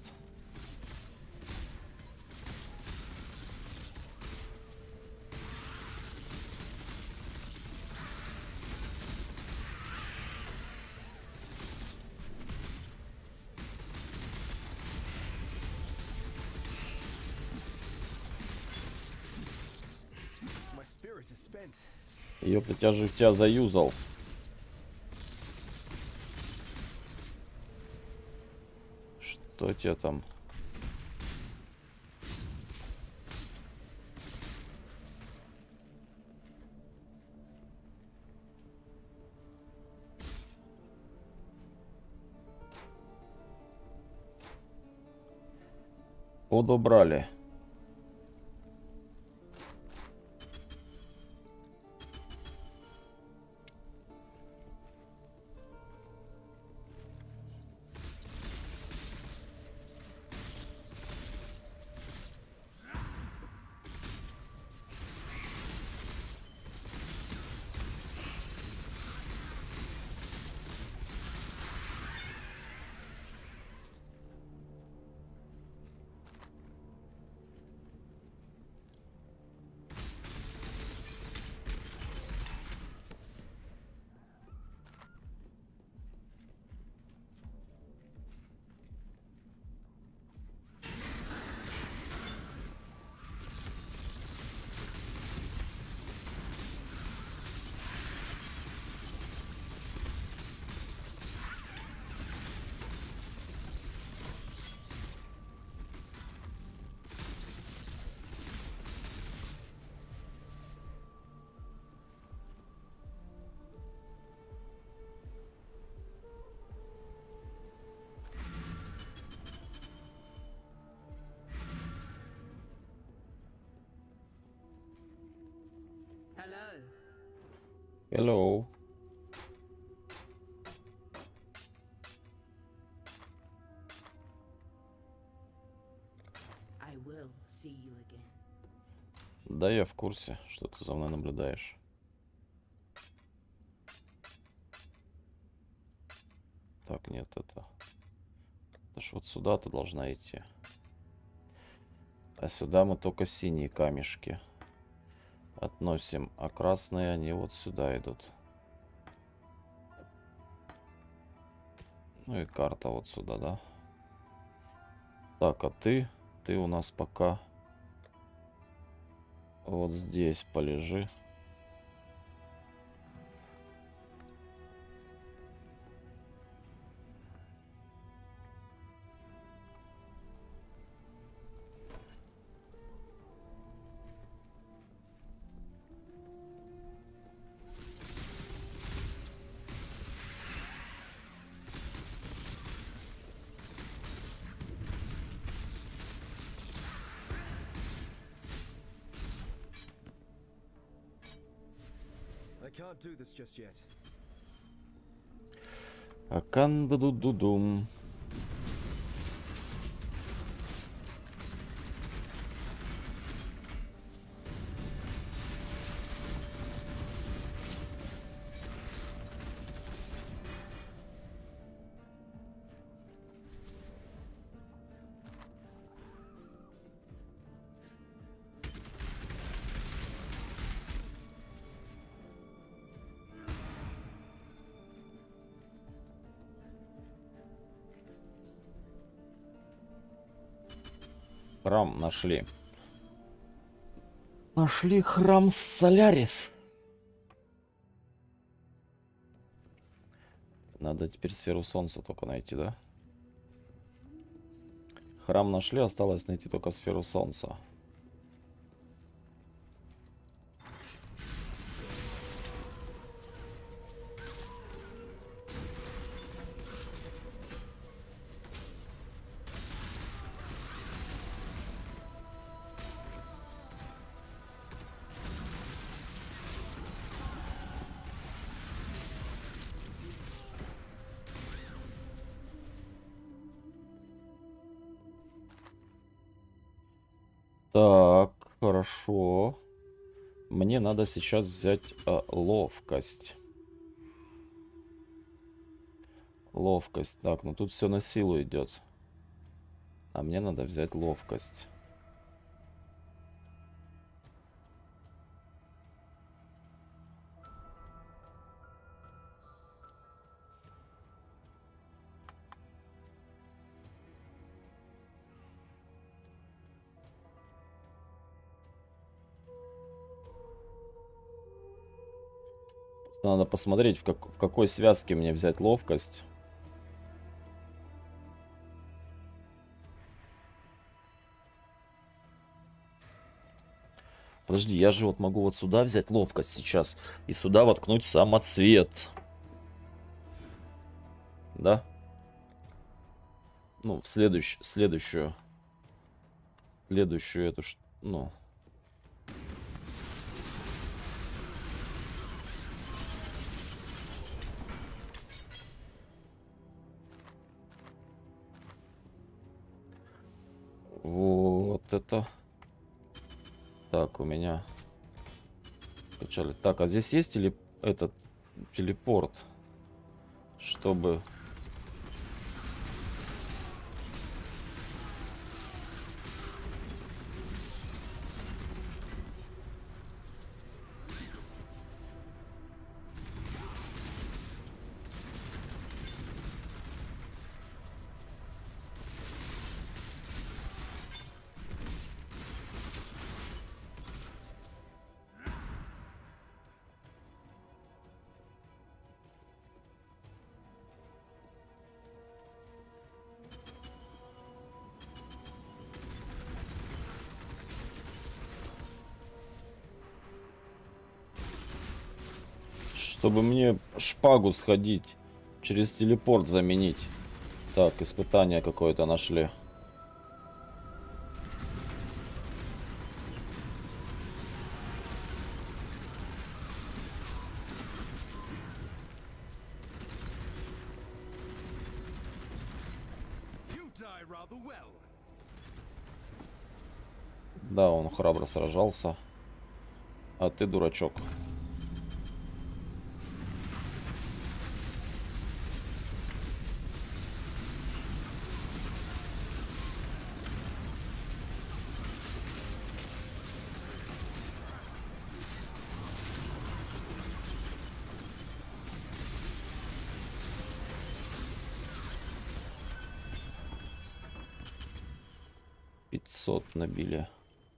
Ёпта, я же тебя заюзал. Что тебе там? Подобрали. Hello. will see you again. Да, я в курсе, что ты за мной наблюдаешь. Так, нет, это ж вот сюда ты должна идти. А сюда мы только синие камешки относим, а красные они вот сюда идут. Ну и карта вот сюда, да? Так, а ты у нас пока вот здесь полежи. I can't do this just yet. Акан-ду-ду-ду-дум. Храм нашли. Нашли храм Солярис. Надо теперь сферу солнца только найти, да? Храм нашли, осталось найти только сферу солнца. Так, хорошо. Мне надо сейчас взять ловкость. Ловкость. Так, ну тут все на силу идет. А мне надо взять ловкость. Надо посмотреть, в какой связке мне взять ловкость. Подожди, я же вот могу вот сюда взять ловкость сейчас и сюда воткнуть самоцвет. Да? Ну, в следующую эту, ну... Вот это. Так, у меня качали. Так, а здесь есть этот телепорт, чтобы... Чтобы мне шпагу сходить, через телепорт заменить. Так, испытание какое-то нашли. Да, он храбро сражался. А ты дурачок. Набили.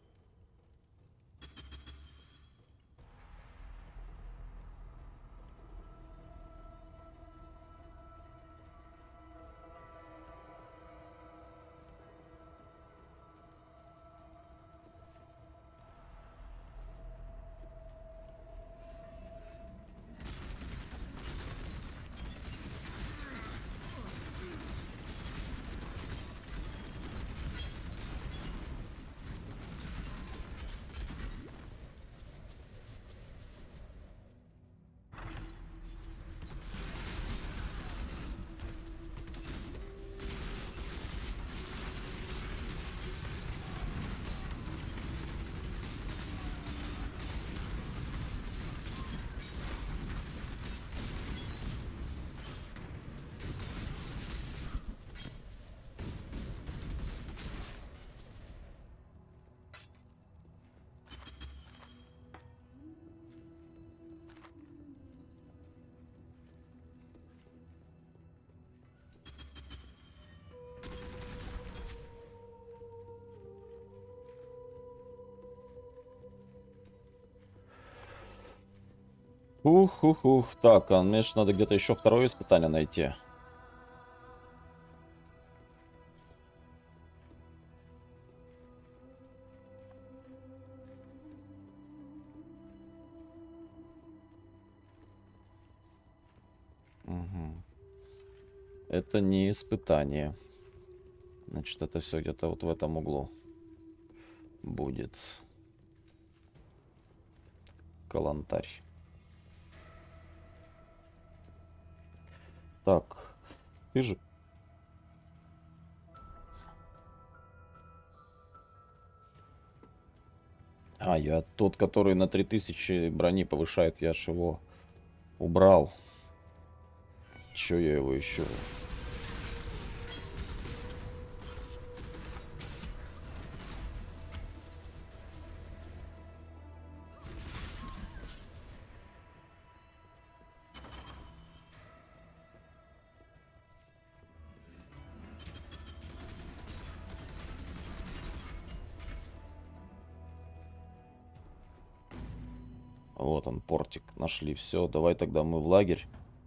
Ух. Так, а мне же надо где-то еще второе испытание найти. Угу. Это не испытание. Значит, это все где-то вот в этом углу будет. Калантарь. Так, ты же... А, я тот, который на 3000 брони повышает, я ж его убрал. Чё я его еще? Вот он, портик. Нашли. Все, давай тогда мы в лагерь.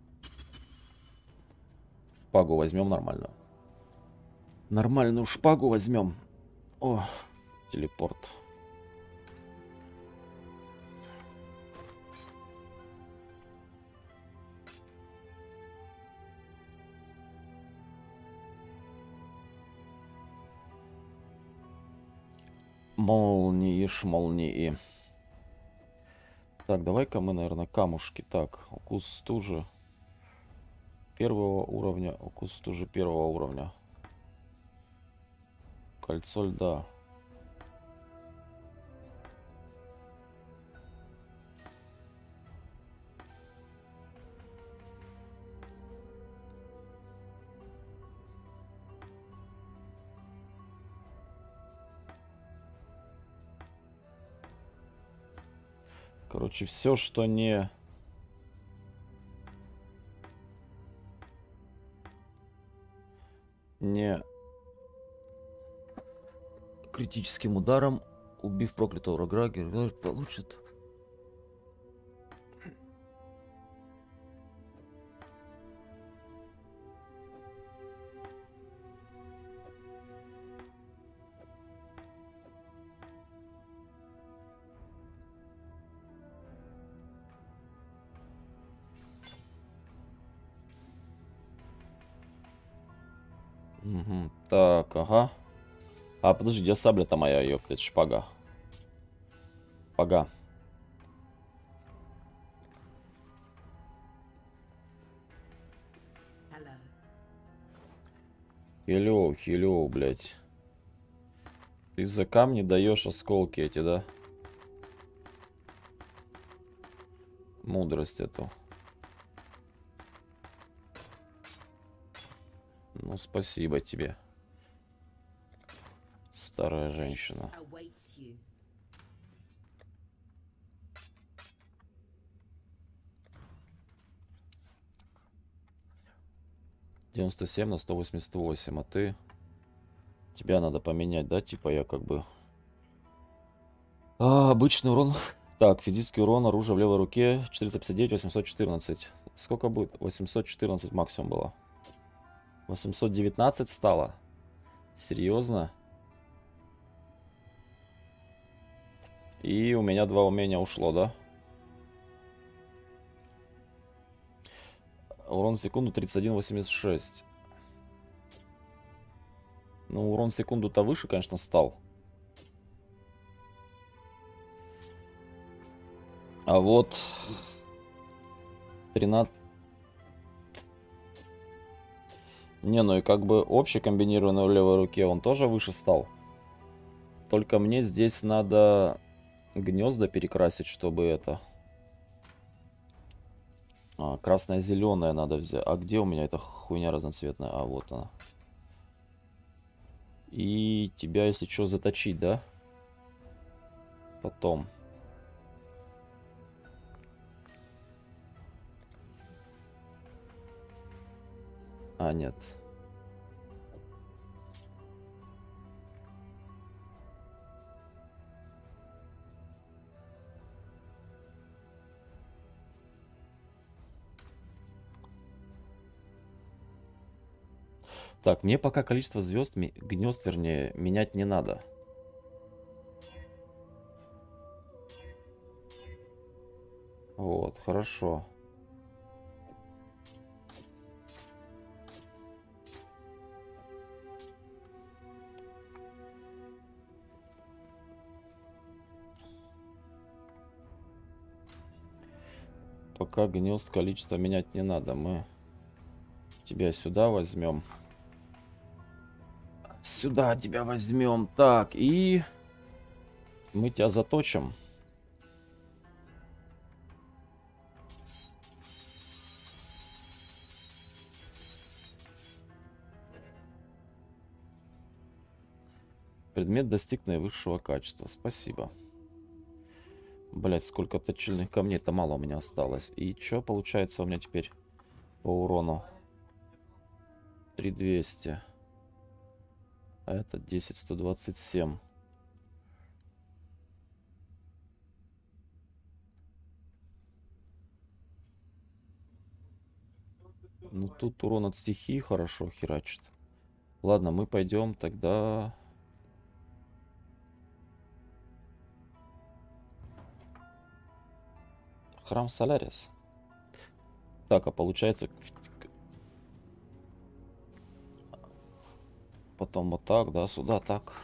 Шпагу возьмем нормально. Нормальную шпагу возьмем. О, телепорт. Молнии, шмолнии. Так, давай-ка мы, наверное, камушки. Так, укус стужи первого уровня. Укус стужи первого уровня. Кольцо льда. Короче, все, что не... Не критическим ударом, убив проклятого врага, герой получит... Угу. Так, ага. А, подожди, где сабля-то моя, ёптать, шпага? Шпага. Хеллоу, блядь. Ты за камни даешь осколки эти, да? Мудрость эту. Ну, спасибо тебе, старая женщина. 97 на 188, а ты... Тебя надо поменять, да? Типа я как бы... обычный урон... Так, физический урон, оружие в левой руке, 459, 814. Сколько будет? 814 максимум было. 819 стало? Серьезно? И у меня 2 умения ушло, да? Урон в секунду 31,86. Ну, урон в секунду-то выше, конечно, стал. А вот 13... Не, ну и как бы общий комбинированный в левой руке он тоже выше стал. Только мне здесь надо гнезда перекрасить, чтобы это... красное-зеленое надо взять. А где у меня эта хуйня разноцветная? А, вот она. И тебя, если что, заточить, да? Потом. А, нет. Так, мне пока количество звезд, гнезд, вернее, менять не надо. Вот, хорошо. Пока гнезд количество менять не надо. Мы тебя сюда возьмем. Сюда тебя возьмем. Так, и мы тебя заточим. Предмет достиг наивысшего качества. Спасибо. Блять, сколько точильных камней-то мало у меня осталось. И что получается у меня теперь по урону? 3200. А это 10127. Ну тут урон от стихии хорошо херачит. Ладно, мы пойдем тогда... Храм Солярис. Так, а получается... Потом вот так, да, сюда так.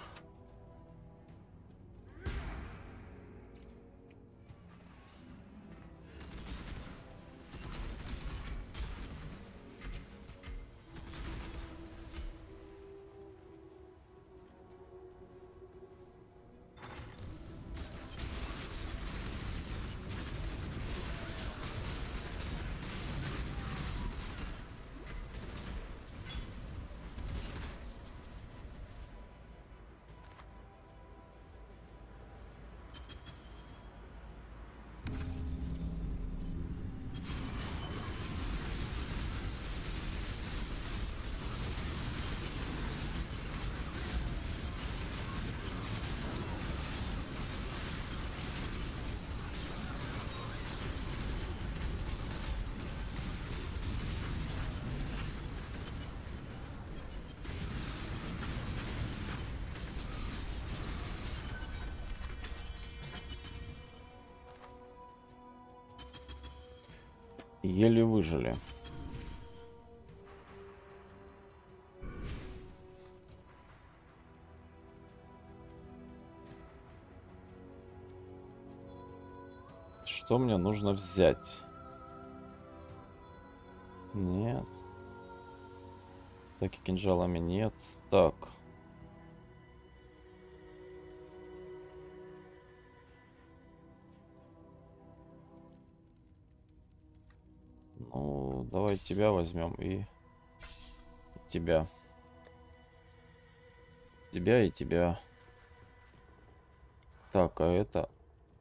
Еле выжили. Что мне нужно взять? Нет. Так и кинжалами нет. Так. Давай тебя возьмем и тебя. Тебя и тебя. Так, а это...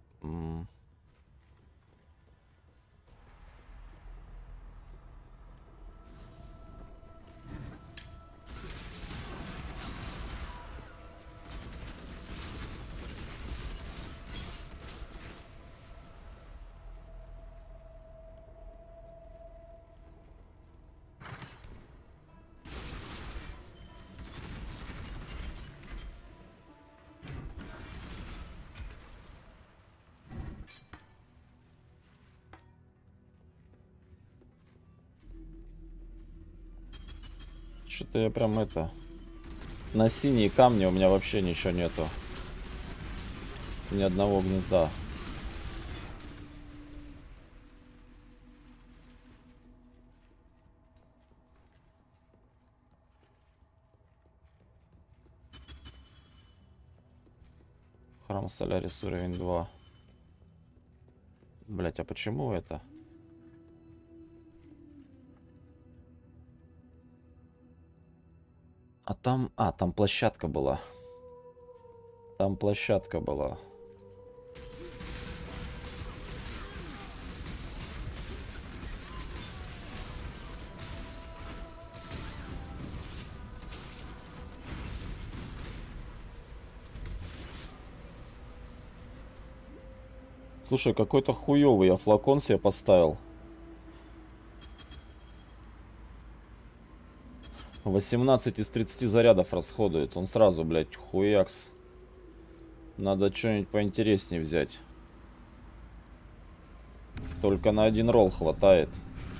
Что-то я прям это... На синие камни у меня вообще ничего нету. Ни одного гнезда. Храм Солярис уровень 2. Блять, а почему это? А там... А, там площадка была. Там площадка была. Слушай, какой-то хуёвый я флакон себе поставил. 18 из 30 зарядов расходует. Он сразу, блядь, хуякс. Надо что-нибудь поинтереснее взять. Только на один ролл хватает.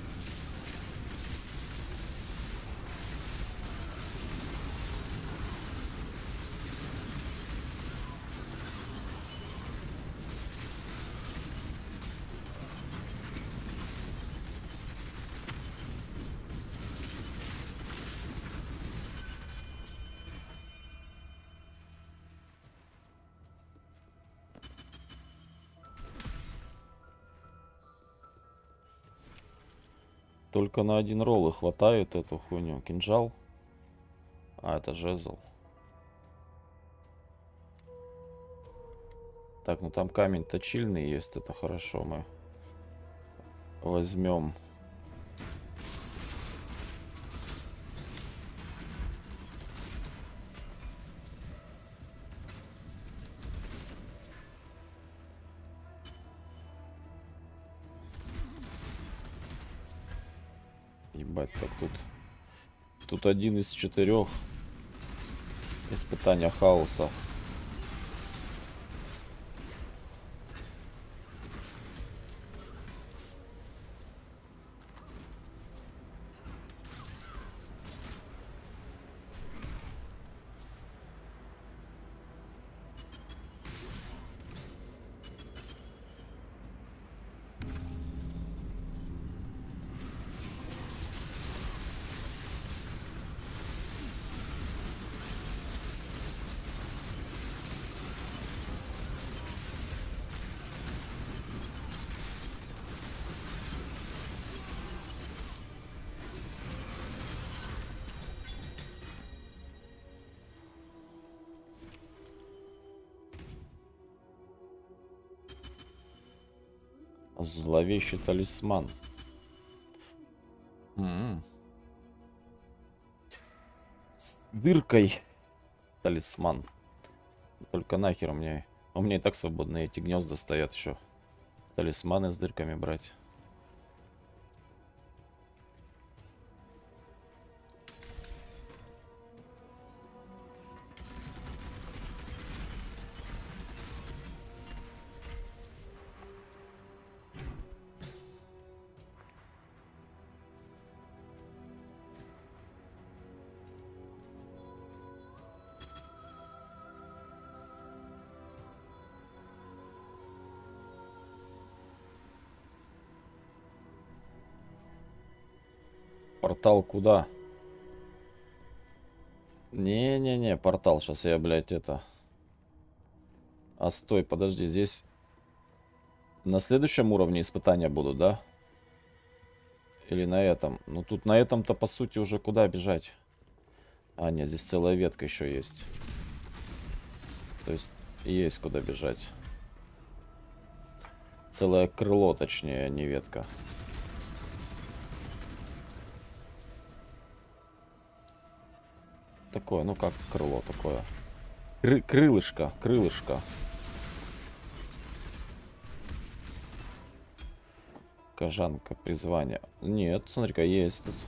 Только на один ролл и хватает эту хуйню. Кинжал. А, это жезл. Так, ну там камень точильный есть. Это хорошо. Мы возьмем. Ебать, так тут один из 4 испытания хаоса. Зловещий талисман. С дыркой талисман. Только нахер мне. У меня и так свободно эти гнезда стоят еще. Талисманы с дырками брать. Портал куда? Не-не-не, портал. Сейчас я, блядь, это... А стой, подожди, здесь... На следующем уровне испытания будут, да? Или на этом? Ну тут на этом-то по сути уже куда бежать? А, нет, здесь целая ветка еще есть. То есть есть куда бежать. Целое крыло, точнее, а не ветка. Такое, ну как крыло такое? Крылышко, крылышко. Кожанка, призвание. Нет, смотри-ка, есть тут.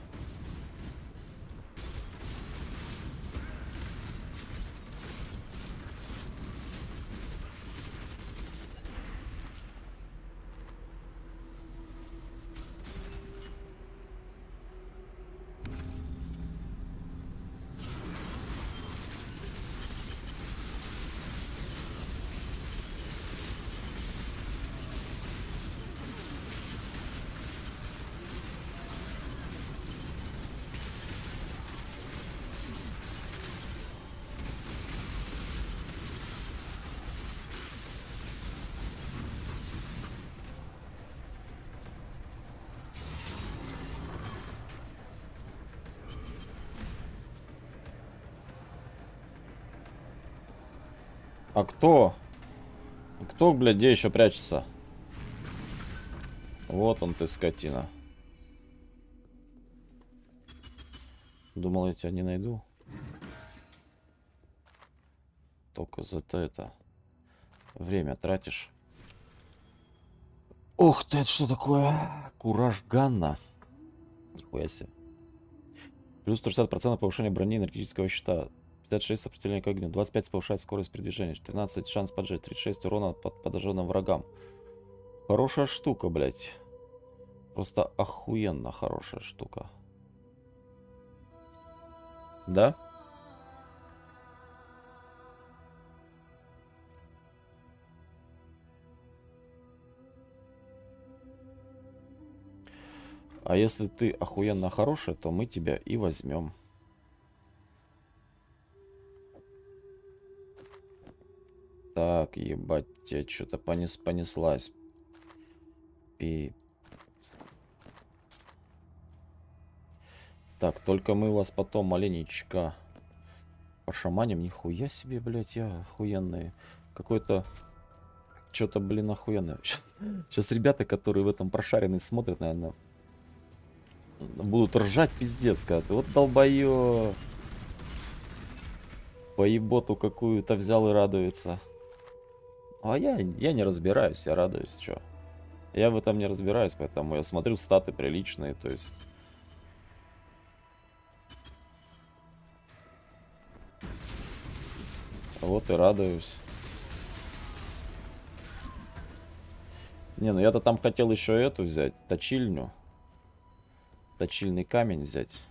А кто? Кто, блядь, где еще прячется? Вот он ты, скотина. Думал, я тебя не найду. Только зато это... Время тратишь. Ух ты, это что такое? Кураж Ганна. Нихуя себе. Плюс 160% повышения брони энергетического щита. 56 сопротивления к огню. 25 повышает скорость передвижения. 13 шанс поджечь. 36 урона под подожженным врагам. Хорошая штука, блядь. Просто охуенно хорошая штука. Да? А если ты охуенно хорошая, то мы тебя и возьмем. Так, ебать, тебе что-то понеслась. Так, только мы вас потом маленечко пошаманим. Нихуя себе, блядь, я охуенные. Какой-то... Что-то, блин, охуенное. Сейчас ребята, которые в этом прошарены, смотрят, наверное, будут ржать пиздец, когда ты вот долбоё. Поеботу какую-то взял и радуется. А я не разбираюсь, я радуюсь, чё. Я в этом не разбираюсь, поэтому я смотрю статы приличные, то есть... Вот и радуюсь. Не, ну я-то там хотел еще эту взять, точильню. Точильный камень взять.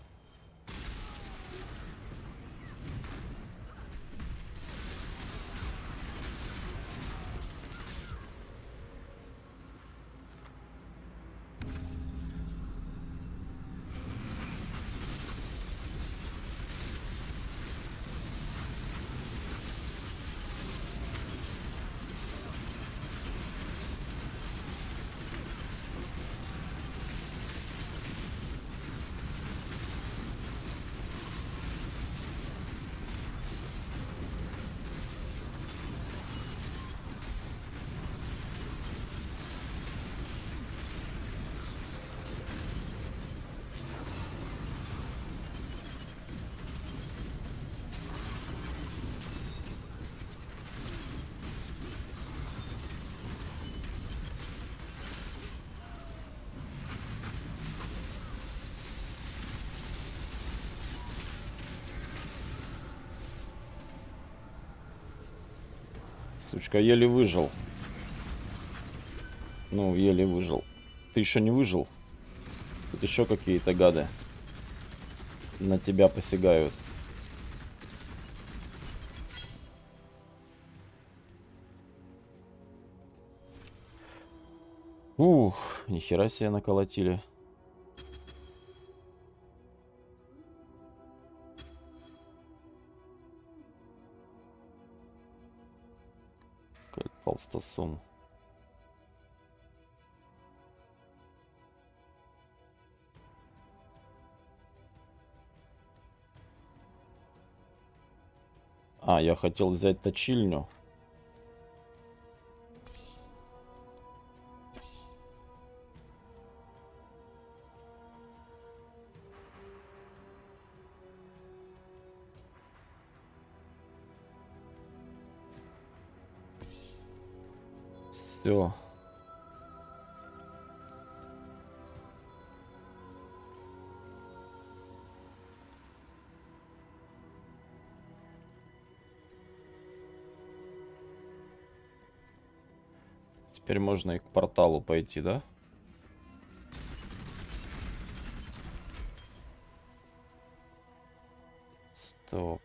Сучка, еле выжил. Ну, еле выжил. Ты еще не выжил? Тут еще какие-то гады на тебя посягают. Ух, нихера себе наколотили. Толстосум. А, я хотел взять точильню. Все. Теперь можно и к порталу пойти, да? Стоп.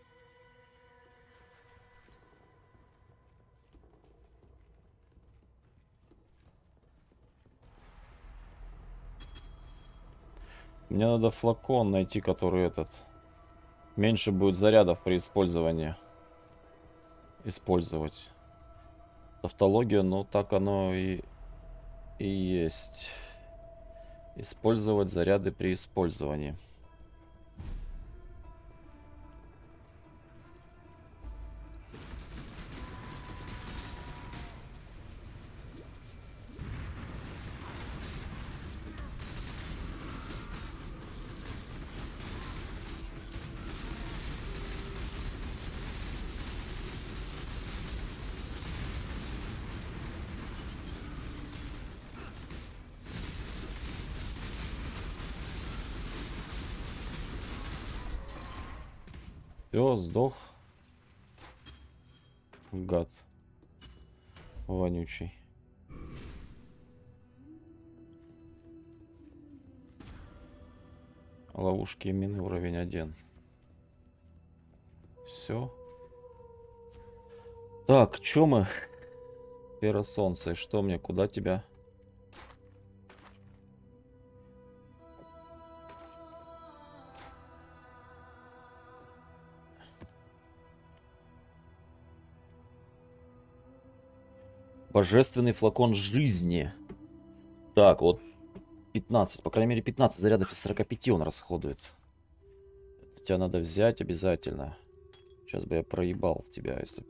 Мне надо флакон найти, который этот... Меньше будет зарядов при использовании. Использовать. Тавтология, ну так оно и есть. Использовать заряды при использовании. Все, сдох. Гад. Вонючий. Ловушки и мины уровень 1. Все. Так, чё мы? Сфера солнца. И что мне? Куда тебя? Божественный флакон жизни. Так, вот 15. По крайней мере 15 зарядов из 45 он расходует. Это тебя надо взять обязательно. Сейчас бы я проебал тебя, если...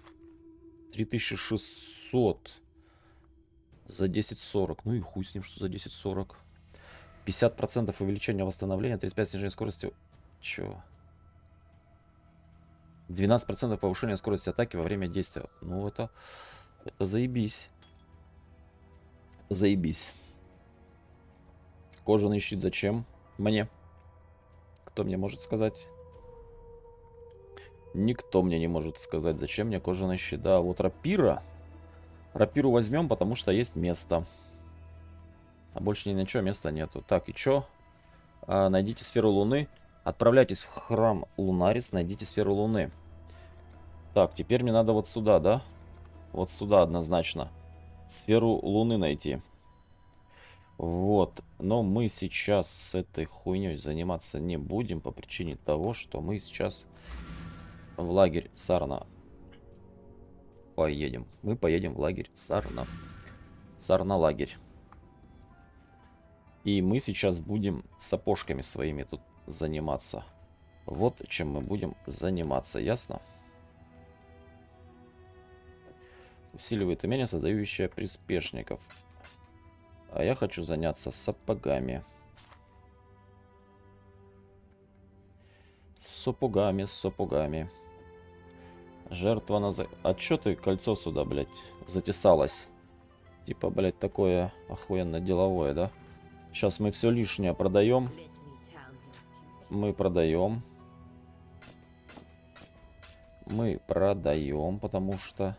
3600 за 10.40. Ну и хуй с ним, что за 10.40. 50% увеличения восстановления, 35% снижения скорости. Чё? 12% повышения скорости атаки во время действия. Ну это заебись. Это заебись. Кожаный щит зачем? Мне. Кто мне может сказать? Никто мне не может сказать, зачем мне кожаный щит. Да, вот рапира. Рапиру возьмем, потому что есть место. А больше ни на чего места нету. Так, и чё? Найдите сферу Луны. Отправляйтесь в храм Лунарис, найдите сферу Луны. Так, теперь мне надо вот сюда, да? Вот сюда однозначно. Сферу Луны найти. Вот. Но мы сейчас с этой хуйней заниматься не будем по причине того, что мы сейчас в лагерь Сарна поедем. Мы поедем в лагерь Сарна. Сарна-лагерь. И мы сейчас будем сапожками своими тут заниматься. Вот чем мы будем заниматься, ясно? Усиливает умение, создающее приспешников. А я хочу заняться сапогами. Сапогами. Жертва на... А чё ты кольцо сюда, блядь, затесалось? Типа, блядь, такое охуенно деловое, да? Сейчас мы все лишнее продаем. Мы продаем. Мы продаем, потому что...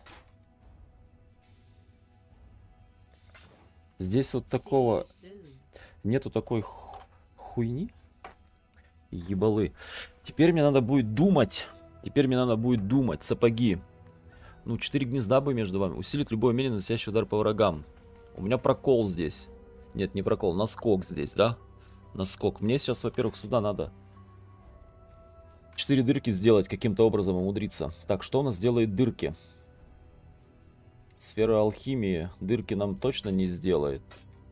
Здесь вот такого... Нету такой хуйни. Ебалы. Теперь мне надо будет думать. Сапоги. Ну, 4 гнезда бы между вами. Усилит любое умение, наносящий удар по врагам. У меня прокол здесь. Нет, не прокол. Наскок здесь, да? Наскок. Мне сейчас, во-первых, сюда надо 4 дырки сделать, каким-то образом умудриться. Так, что у нас делает дырки? Сфера алхимии дырки нам точно не сделает.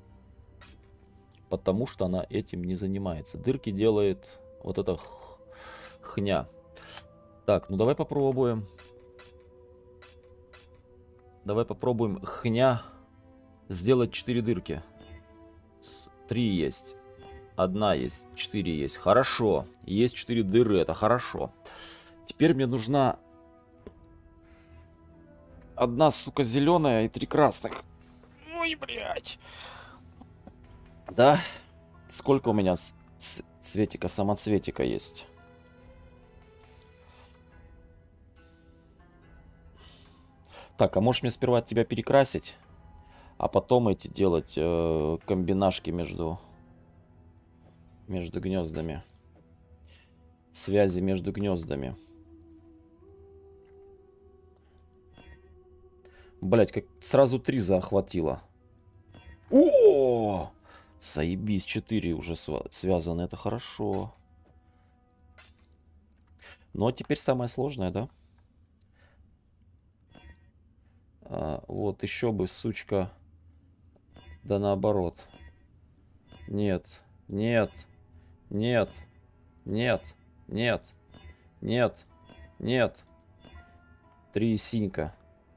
Потому что она этим не занимается. Дырки делает вот эта хня. Так, ну давай попробуем. Давай попробуем хня сделать 4 дырки. 3 есть. 1 есть. 4 есть. Хорошо. Есть 4 дыры. Это хорошо. Теперь мне нужна 1, сука, зеленая и 3 красных. Ой, блядь. Да? Сколько у меня цветика, самоцветика есть? Так, а можешь мне сперва тебя перекрасить, а потом эти делать комбинашки между гнездами. Связи между гнездами. Блять, как сразу 3 заохватило. О! Заебись, 4 уже связаны, это хорошо. Но теперь самое сложное, да? Вот, еще бы, сучка. Да наоборот. Нет, нет, нет, нет, нет, нет, нет. 3 синька.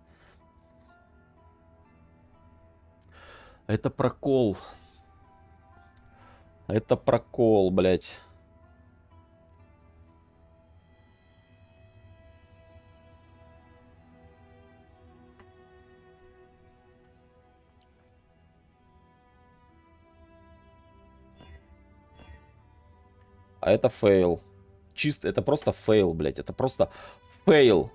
Это прокол. Это прокол, блядь. А это фейл. Чисто, это просто фейл, блядь. Это просто фейл.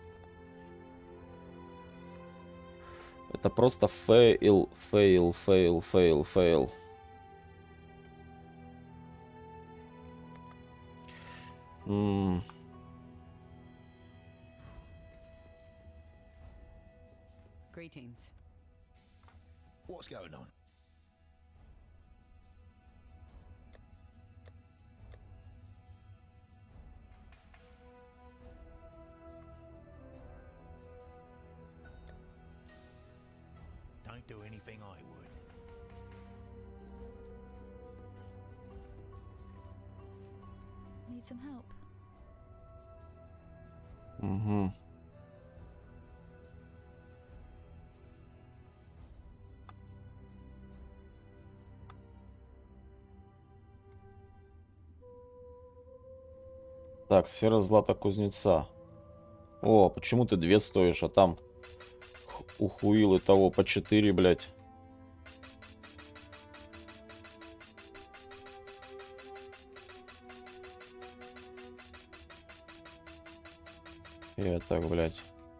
Это просто фейл, фейл, фейл, фейл, фейл. Greetings. What's going on? Don't do anything I would. Need some help? Угу. Так, сфера злата кузнеца. О, почему ты 2 стоишь, а там у Хуилы того по 4, блядь. Я так, блядь.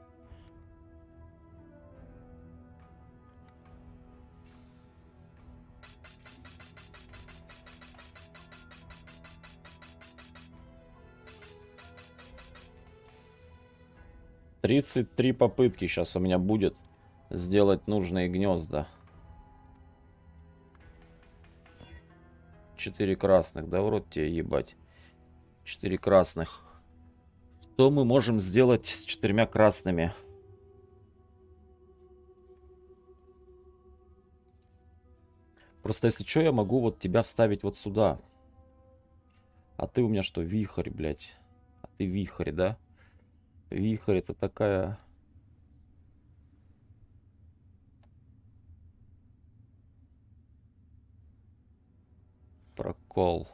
«33 попытки сейчас у меня будет сделать нужные гнезда. 4 красных, да в рот тебе ебать. 4 красных. Что мы можем сделать с 4 красными? Просто если что, я могу вот тебя вставить вот сюда. А ты у меня что, вихрь, блядь? А ты вихрь, да? Вихрь это такая... Прокол.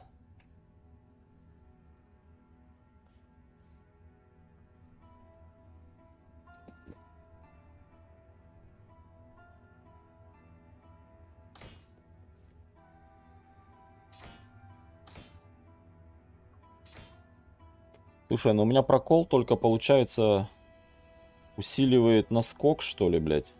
Слушай, ну у меня прокол только получается усиливает наскок, что ли, блядь.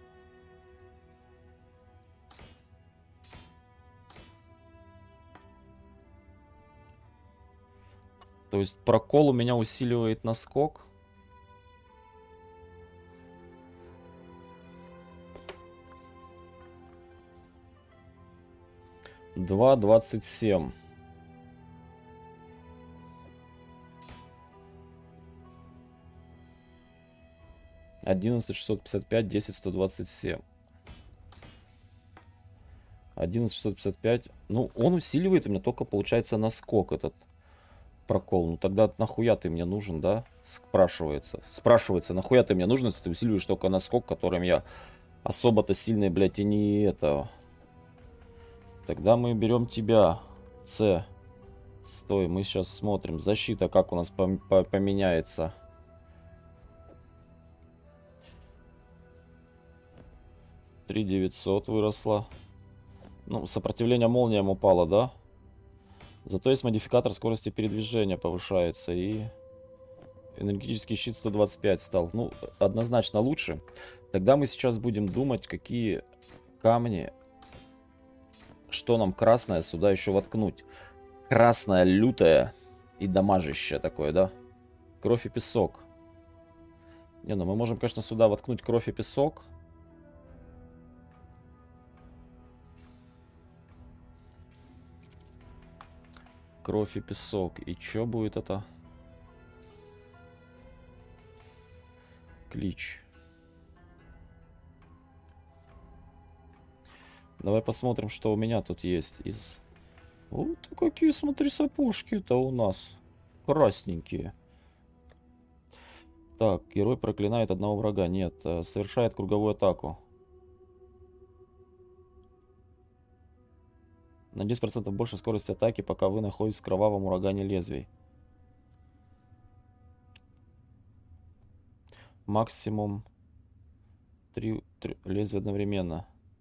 То есть прокол у меня усиливает наскок. Два 27. 11 655, 10 127. 11 655. Ну, он усиливает у меня только, получается, наскок этот. прокол. Ну тогда нахуя ты мне нужен, да? Спрашивается. Спрашивается, нахуя ты мне нужен, если ты усиливаешь только наскок, которым я особо-то сильный, блядь, и не это. Тогда мы берем тебя. С. Стой, мы сейчас смотрим. Защита как у нас поменяется. — 3900 выросла. Ну, сопротивление молниям упало, да? Зато есть модификатор скорости передвижения повышается. И энергетический щит 125 стал. Ну, однозначно лучше. Тогда мы сейчас будем думать, какие камни, что нам красное сюда еще воткнуть. Красное, лютое и дамажище такое, да? Кровь и песок. Не, ну мы можем, конечно, сюда воткнуть кровь и песок. Кровь и песок. И что будет это? Клич. Давай посмотрим, что у меня тут есть из... Вот какие, смотри, сапожки-то у нас. Красненькие. Так, герой проклинает одного врага. Нет, совершает круговую атаку. На 10% больше скорость атаки, пока вы находитесь в кровавом урагане лезвий. Максимум 3 лезвия одновременно.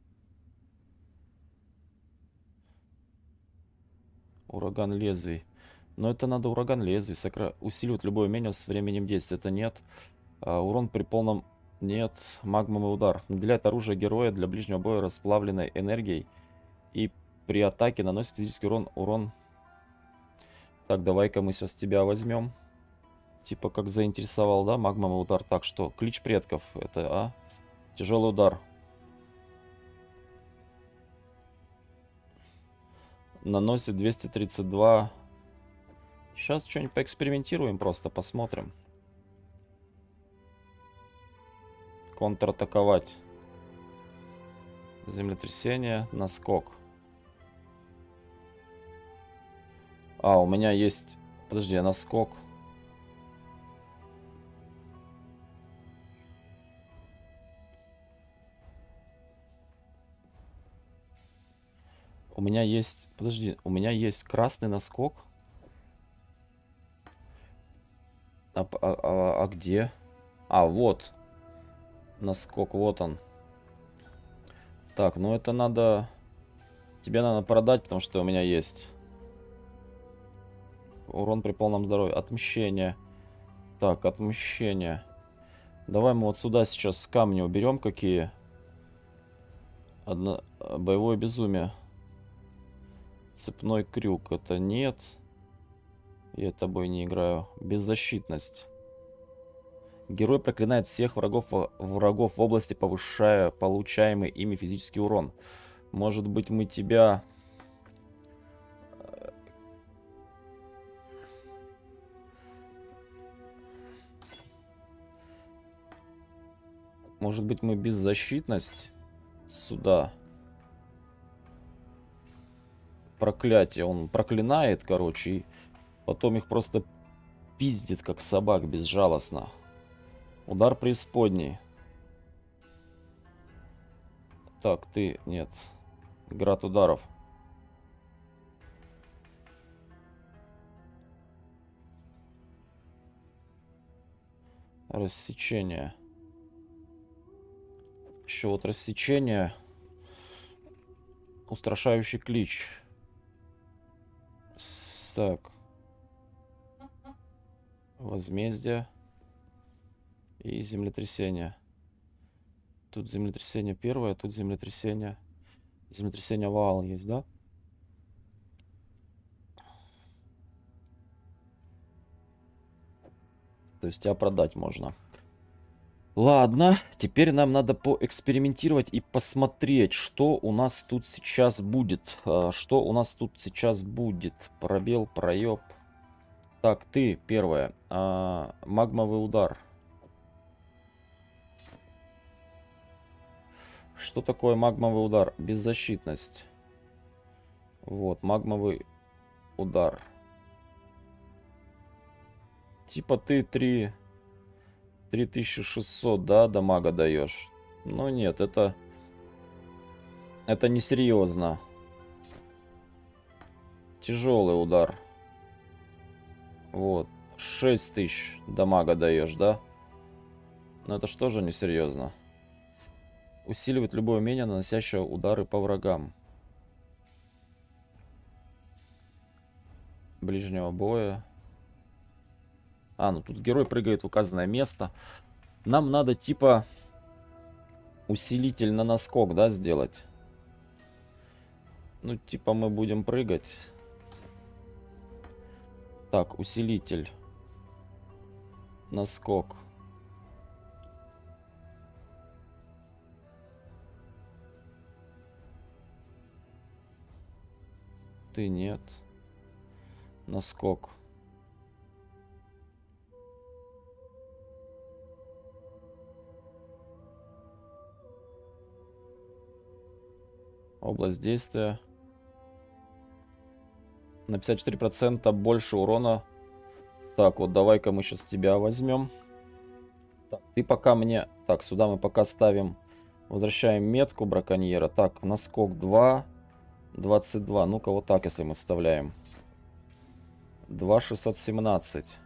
Ураган лезвий. Но это надо ураган лезвий. Усиливать любое умение с временем действия. Это нет. Урон при полном... Нет. Магмовый удар. Наделяет оружие героя для ближнего боя расплавленной энергией. И при атаке наносит физический урон. Так, давай-ка мы сейчас тебя возьмем. Типа как заинтересовал, да? Магмовый удар. Так, что? Клич предков. Это, тяжелый удар. Наносит 232. Сейчас что-нибудь поэкспериментируем, просто посмотрим. Контратаковать. Землетрясение, наскок. У меня есть... Подожди, наскок. У меня есть... Подожди, у меня есть красный наскок. А где? Вот. Наскок, вот он. Так, ну это надо... Тебе надо продать, потому что у меня есть. Урон при полном здоровье. Отмщение. Так, отмщение. Давай мы вот сюда сейчас камни уберем какие. Боевое безумие. Цепной крюк. Это нет. Я тобой не играю. Беззащитность. Герой проклинает всех врагов в области, повышая получаемый ими физический урон. Может быть, мы тебя... Может быть, мы беззащитность сюда. Проклятие. Он проклинает, короче, и потом их просто пиздит, как собак, безжалостно. Удар преисподней. Так, ты... Нет. Град ударов. Рассечение. Еще вот рассечение. Устрашающий клич. Так. Возмездие. И землетрясение. Тут землетрясение первое, тут землетрясение. Землетрясение вал есть, да? То есть тебя продать можно. Ладно, теперь нам надо поэкспериментировать и посмотреть, что у нас тут сейчас будет. Что у нас тут сейчас будет. Пробел, проеб. Так, ты первое. Магмовый удар. Что такое магмовый удар? Беззащитность. Вот, магмовый удар. типа ты 3600, да, дамага даешь. Но нет, это несерьезно. Тяжелый удар. Вот. 6000 дамага даешь, да? Но это что же несерьезно? Усиливает любое умение, наносящее удары по врагам. Ближнего боя. А, ну тут герой прыгает в указанное место. Нам надо типа усилитель на наскок, да, сделать? Ну, типа мы будем прыгать. Так, усилитель. Наскок. Ты нет. Наскок. Область действия. На 54% больше урона. Так, вот давай-ка мы сейчас тебя возьмем. Так, ты пока мне... Так, сюда мы пока ставим... Возвращаем метку браконьера. Так, наскок 2. 22. Ну-ка вот так, если мы вставляем. 2617.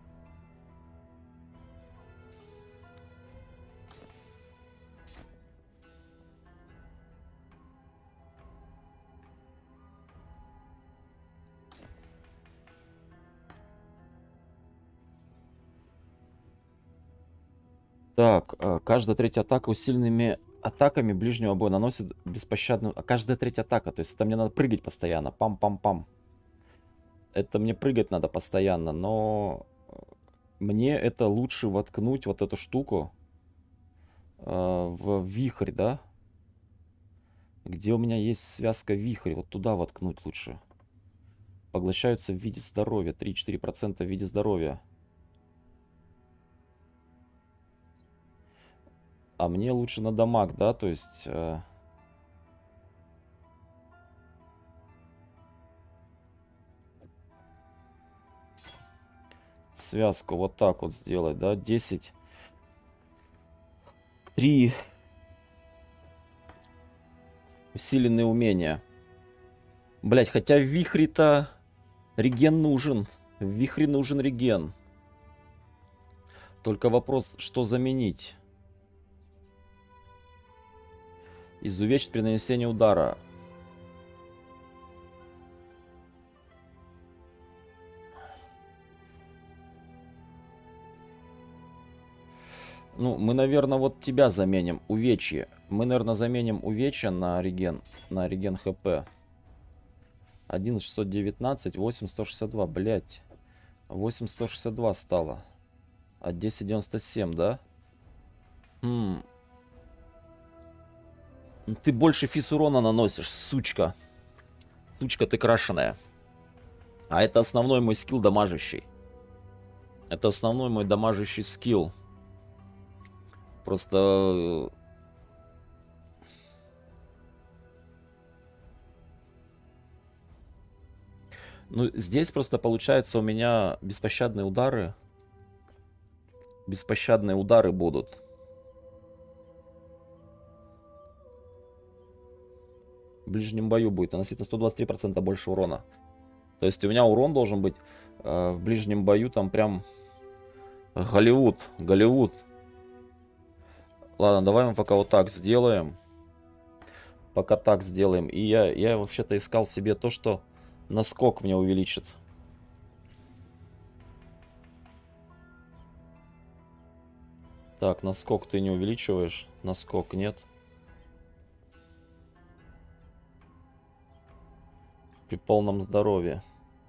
Так, каждая третья атака усиленными атаками ближнего боя наносит беспощадную... каждая третья атака, то есть это мне надо прыгать постоянно. Пам-пам-пам. Это мне прыгать надо постоянно, но мне это лучше воткнуть вот эту штуку в вихрь, да? Где у меня есть связка вихрь, вот туда воткнуть лучше. Поглощаются в виде здоровья, 3-4% в виде здоровья. А мне лучше на дамаг, да, то есть... связку вот так вот сделать, да, 10. 3. Усиленные умения. Блять, хотя в вихре-то реген нужен. В вихре нужен реген. Только вопрос, что заменить. Изувечить при нанесении удара. Ну, мы, наверное, вот тебя заменим. Увечье. Мы, наверное, заменим увечье на реген хп. 1,619, 8,162. Блять. 8,162 стало. А 10,97, да? Ты больше физ урона наносишь, сучка. Сучка ты крашеная. А это основной мой скилл дамажащий. Это основной мой дамажащий скилл. Просто... Ну, здесь просто получается у меня беспощадные удары. Беспощадные удары будут. В ближнем бою будет наносить на 123% больше урона. То есть у меня урон должен быть в ближнем бою там прям Голливуд. Голливуд. Ладно, давай мы пока вот так сделаем. Пока так сделаем. И я вообще-то искал себе то, что наскок мне увеличит. Так, наскок ты не увеличиваешь. Наскок нет. При полном здоровье.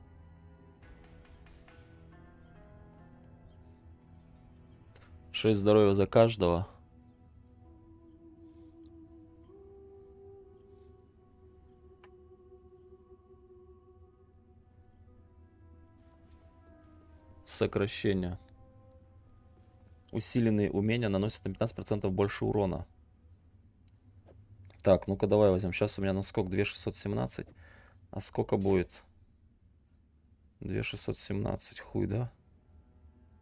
Шесть здоровья за каждого. Сокращение. Усиленные умения наносят на 15% больше урона. Так, ну-ка давай возьмем. Сейчас у меня наскок 2617. А сколько будет? 2617, хуй, да?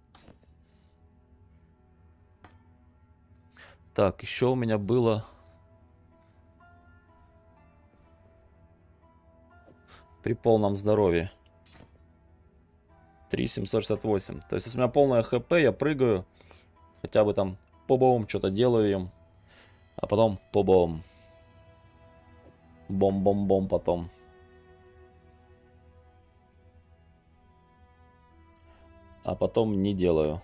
Так, еще у меня было... При полном здоровье. 3768. То есть, если у меня полное хп, я прыгаю. Хотя бы там по-бом что-то делаю им. А потом по-бом. Бом-бом-бом потом. А потом не делаю.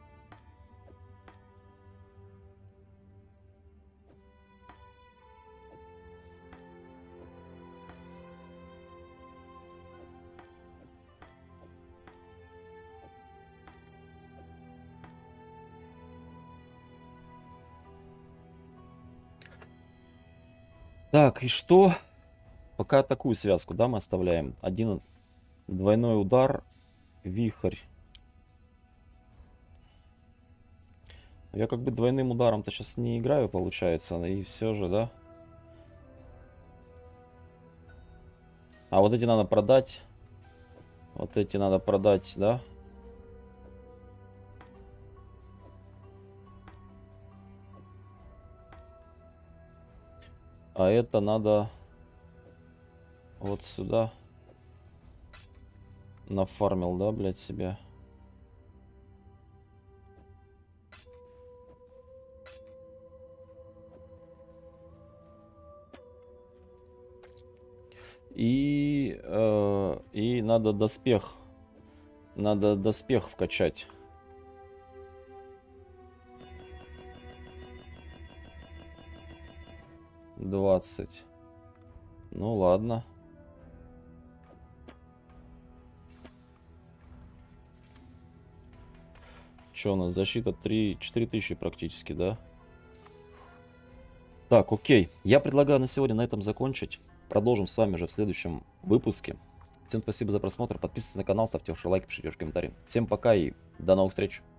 Так, и что? Пока такую связку, да, мы оставляем. Один двойной удар, вихрь. Я как бы двойным ударом-то сейчас не играю, получается. И все же, да? А вот эти надо продать. Вот эти надо продать, да? А это надо вот сюда. Нафармил, да, блядь, себя. И надо доспех. Надо доспех вкачать. $20. Ну ладно. Что у нас? Защита 4000 практически, да? Так, окей. Я предлагаю на сегодня на этом закончить. Продолжим с вами же в следующем выпуске. Всем спасибо за просмотр. Подписывайтесь на канал, ставьте ваши лайки, пишите ваши комментарии. Всем пока и до новых встреч.